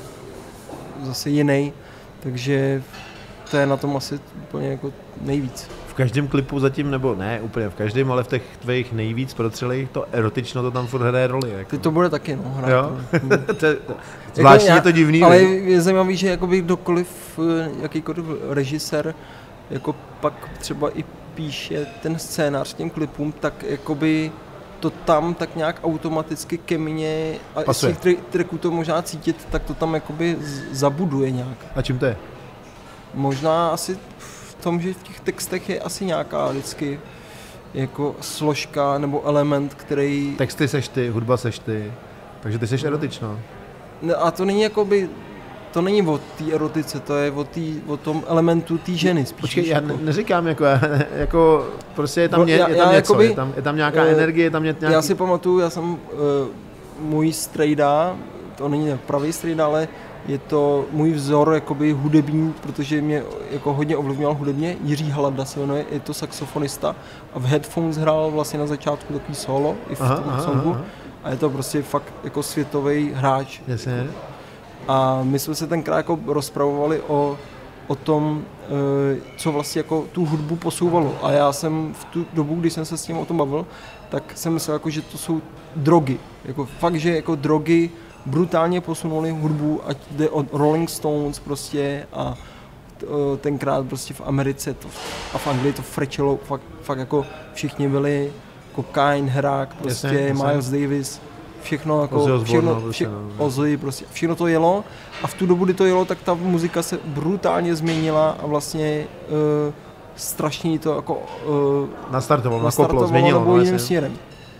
zase jiný, takže to je na tom asi úplně jako nejvíc. V každém klipu zatím, nebo ne úplně v každém, ale v těch tvých nejvíc protřelých, to erotično to tam furt hraje roli. Jako. Teď to bude taky, no, hrát. Jo? Zvláštně je to divný. Ale je zajímavý, že jakoby kdokoliv, jakýkoliv režisér, jako pak třeba i píše ten scénář těm klipům, tak jakoby to tam tak nějak automaticky ke mně, a z těch tracků to možná cítit, tak to tam jakoby zabuduje nějak. A čím to je? Možná asi v tom, že v těch textech je asi nějaká vždycky jako složka nebo element, který... Texty seš ty, hudba seš ty, takže ty seš erotičná. A to není jakoby... To není o té erotice, to je o tom elementu té ženy spíš. Počkej, já neříkám jako prostě je tam něco, jakoby, je tam nějaká energie, je tam nějaký... Já si pamatuju, já jsem můj strejda, to není pravý strejda, ale je to můj vzor jakoby hudební, protože mě jako hodně ovlivňoval hudebně, Jiří Halada se jmenuje, je to saxofonista a v Headphones hrál vlastně na začátku takový solo i v tom songu a je to prostě fakt jako světový hráč. Jasně. A my jsme se tenkrát jako rozpravovali o tom, co vlastně jako tu hudbu posouvalo. A já jsem v tu dobu, když jsem se s tím o tom bavil, tak jsem myslel, jako, že to jsou drogy. Jako fakt, že jako drogy brutálně posunuli hudbu, ať jde o Rolling Stones prostě a tenkrát prostě v Americe a v Anglii to frečelo, fakt jako všichni byli Cocaine, Herák, prostě jasně. Miles Davis. Všechno jako Ozzy, prostě všechno to jelo a v tu dobu, kdy to jelo, tak ta muzika se brutálně změnila a vlastně strašně to jako nastartovalo, změnilo jiným směrem.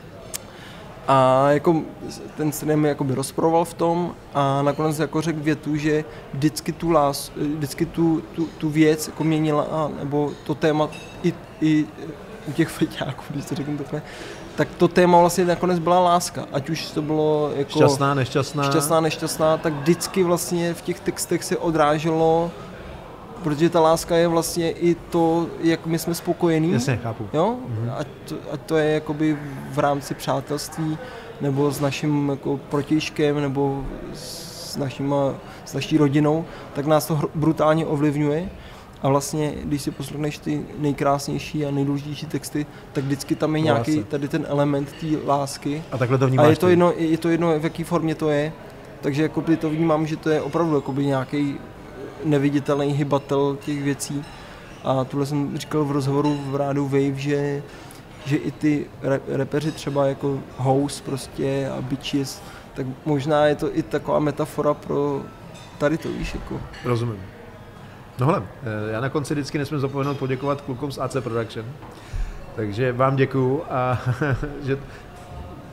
A jako ten syn mě jakoby rozpravoval v tom a nakonec jako řekl větu, že vždycky tu věc jako měnila, nebo to téma i u těch feťáků, když to řeknu takhle, tak to téma vlastně nakonec byla láska, ať už to bylo jako šťastná, nešťastná, tak vždycky vlastně v těch textech se odráželo, protože ta láska je vlastně i to, jak my jsme spokojení. Jasně, chápu. Jo? Ať to je jakoby v rámci přátelství, nebo s naším jako protějškem, nebo s naší rodinou, tak nás to brutálně ovlivňuje. A vlastně, když si poslechneš ty nejkrásnější a nejdůležitější texty, tak vždycky tam je nějaký tady ten element té lásky. A takhle to vnímáš. A je to jedno, v jaké formě to je. Takže jakoby to vnímám, že to je opravdu jakoby nějaký neviditelný hybatel těch věcí. A tohle jsem říkal v rozhovoru v rádiu Wave, že i ty rapeři třeba jako House prostě a Bitches, tak možná je to i taková metafora pro tady to, víš, jako. Rozumím. No hele, já na konci vždycky nesmím zapomenout poděkovat klukům z AC Production, takže vám děkuju a že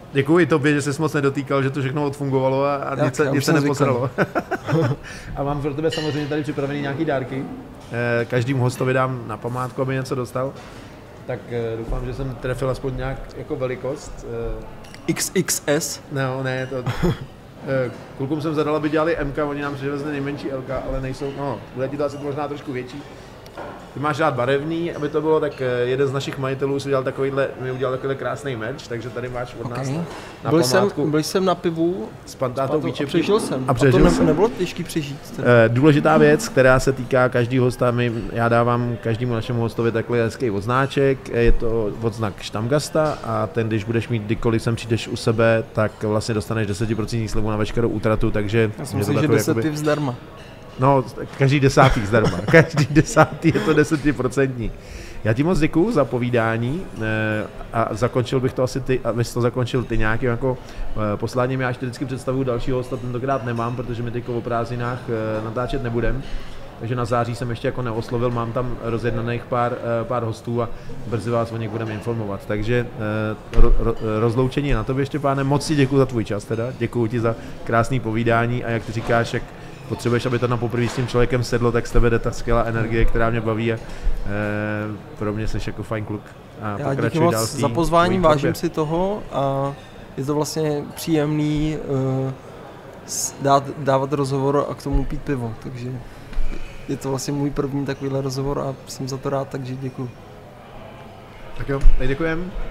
Děkuji i tobě, že jsi moc nedotýkal, že to všechno odfungovalo a nic se neposralo. A mám pro tebe samozřejmě tady připravený nějaký dárky. Každému hostovi dám na památku, aby něco dostal. Tak doufám, že jsem trefil aspoň nějak jako velikost. XXS? No, ne, to... Klukům jsem zadal, aby dělali MK, oni nám přivezli nejmenší LK, ale nejsou, no, bude ti to asi možná trošku větší. Ty máš rád barevný, aby to bylo, tak jeden z našich majitelů mi udělal takovýhle krásný merch, takže tady máš od nás na památku. Byl jsem na pivu s pantátou výčepky. Přežil jsem. A to nebylo těžký přežít. Důležitá věc, která se týká každého hosta, já dávám každému našemu hostovi takhle hezký odznáček, je to odznak Stammgasta a ten, když budeš mít kdykoliv sem přijdeš u sebe, tak vlastně dostaneš 10% slevu na veškerou útratu, takže... Já si myslím, že 10 piv zdarma. No, každý 10. zdarma. Každý 10. je to 10%. Já ti moc děkuju za povídání a zakončil bych to asi ty, abys to zakončil ty nějakým jako posláním. Já ještě vždycky představuju dalšího hosta, tentokrát nemám, protože my teďko o prázdninách natáčet nebudem. Takže na září jsem ještě jako neoslovil, mám tam rozjednaných pár hostů a brzy vás o nich budeme informovat. Takže rozloučení na tobě, Štěpáne, moc ti děkuju za tvůj čas teda, děkuju ti za krásný povídání a jak ty říkáš, jak potřebuješ, aby to na poprvé s tím člověkem sedlo, tak z tebe jde ta skvělá energie, která mě baví a pro mě jsi jako fajn kluk. A já díky moc za pozvání, vážím si toho a je to vlastně příjemný dávat rozhovor a k tomu pít pivo, takže je to vlastně můj první takovýhle rozhovor a jsem za to rád, takže děkuju. Tak jo, tak děkujem.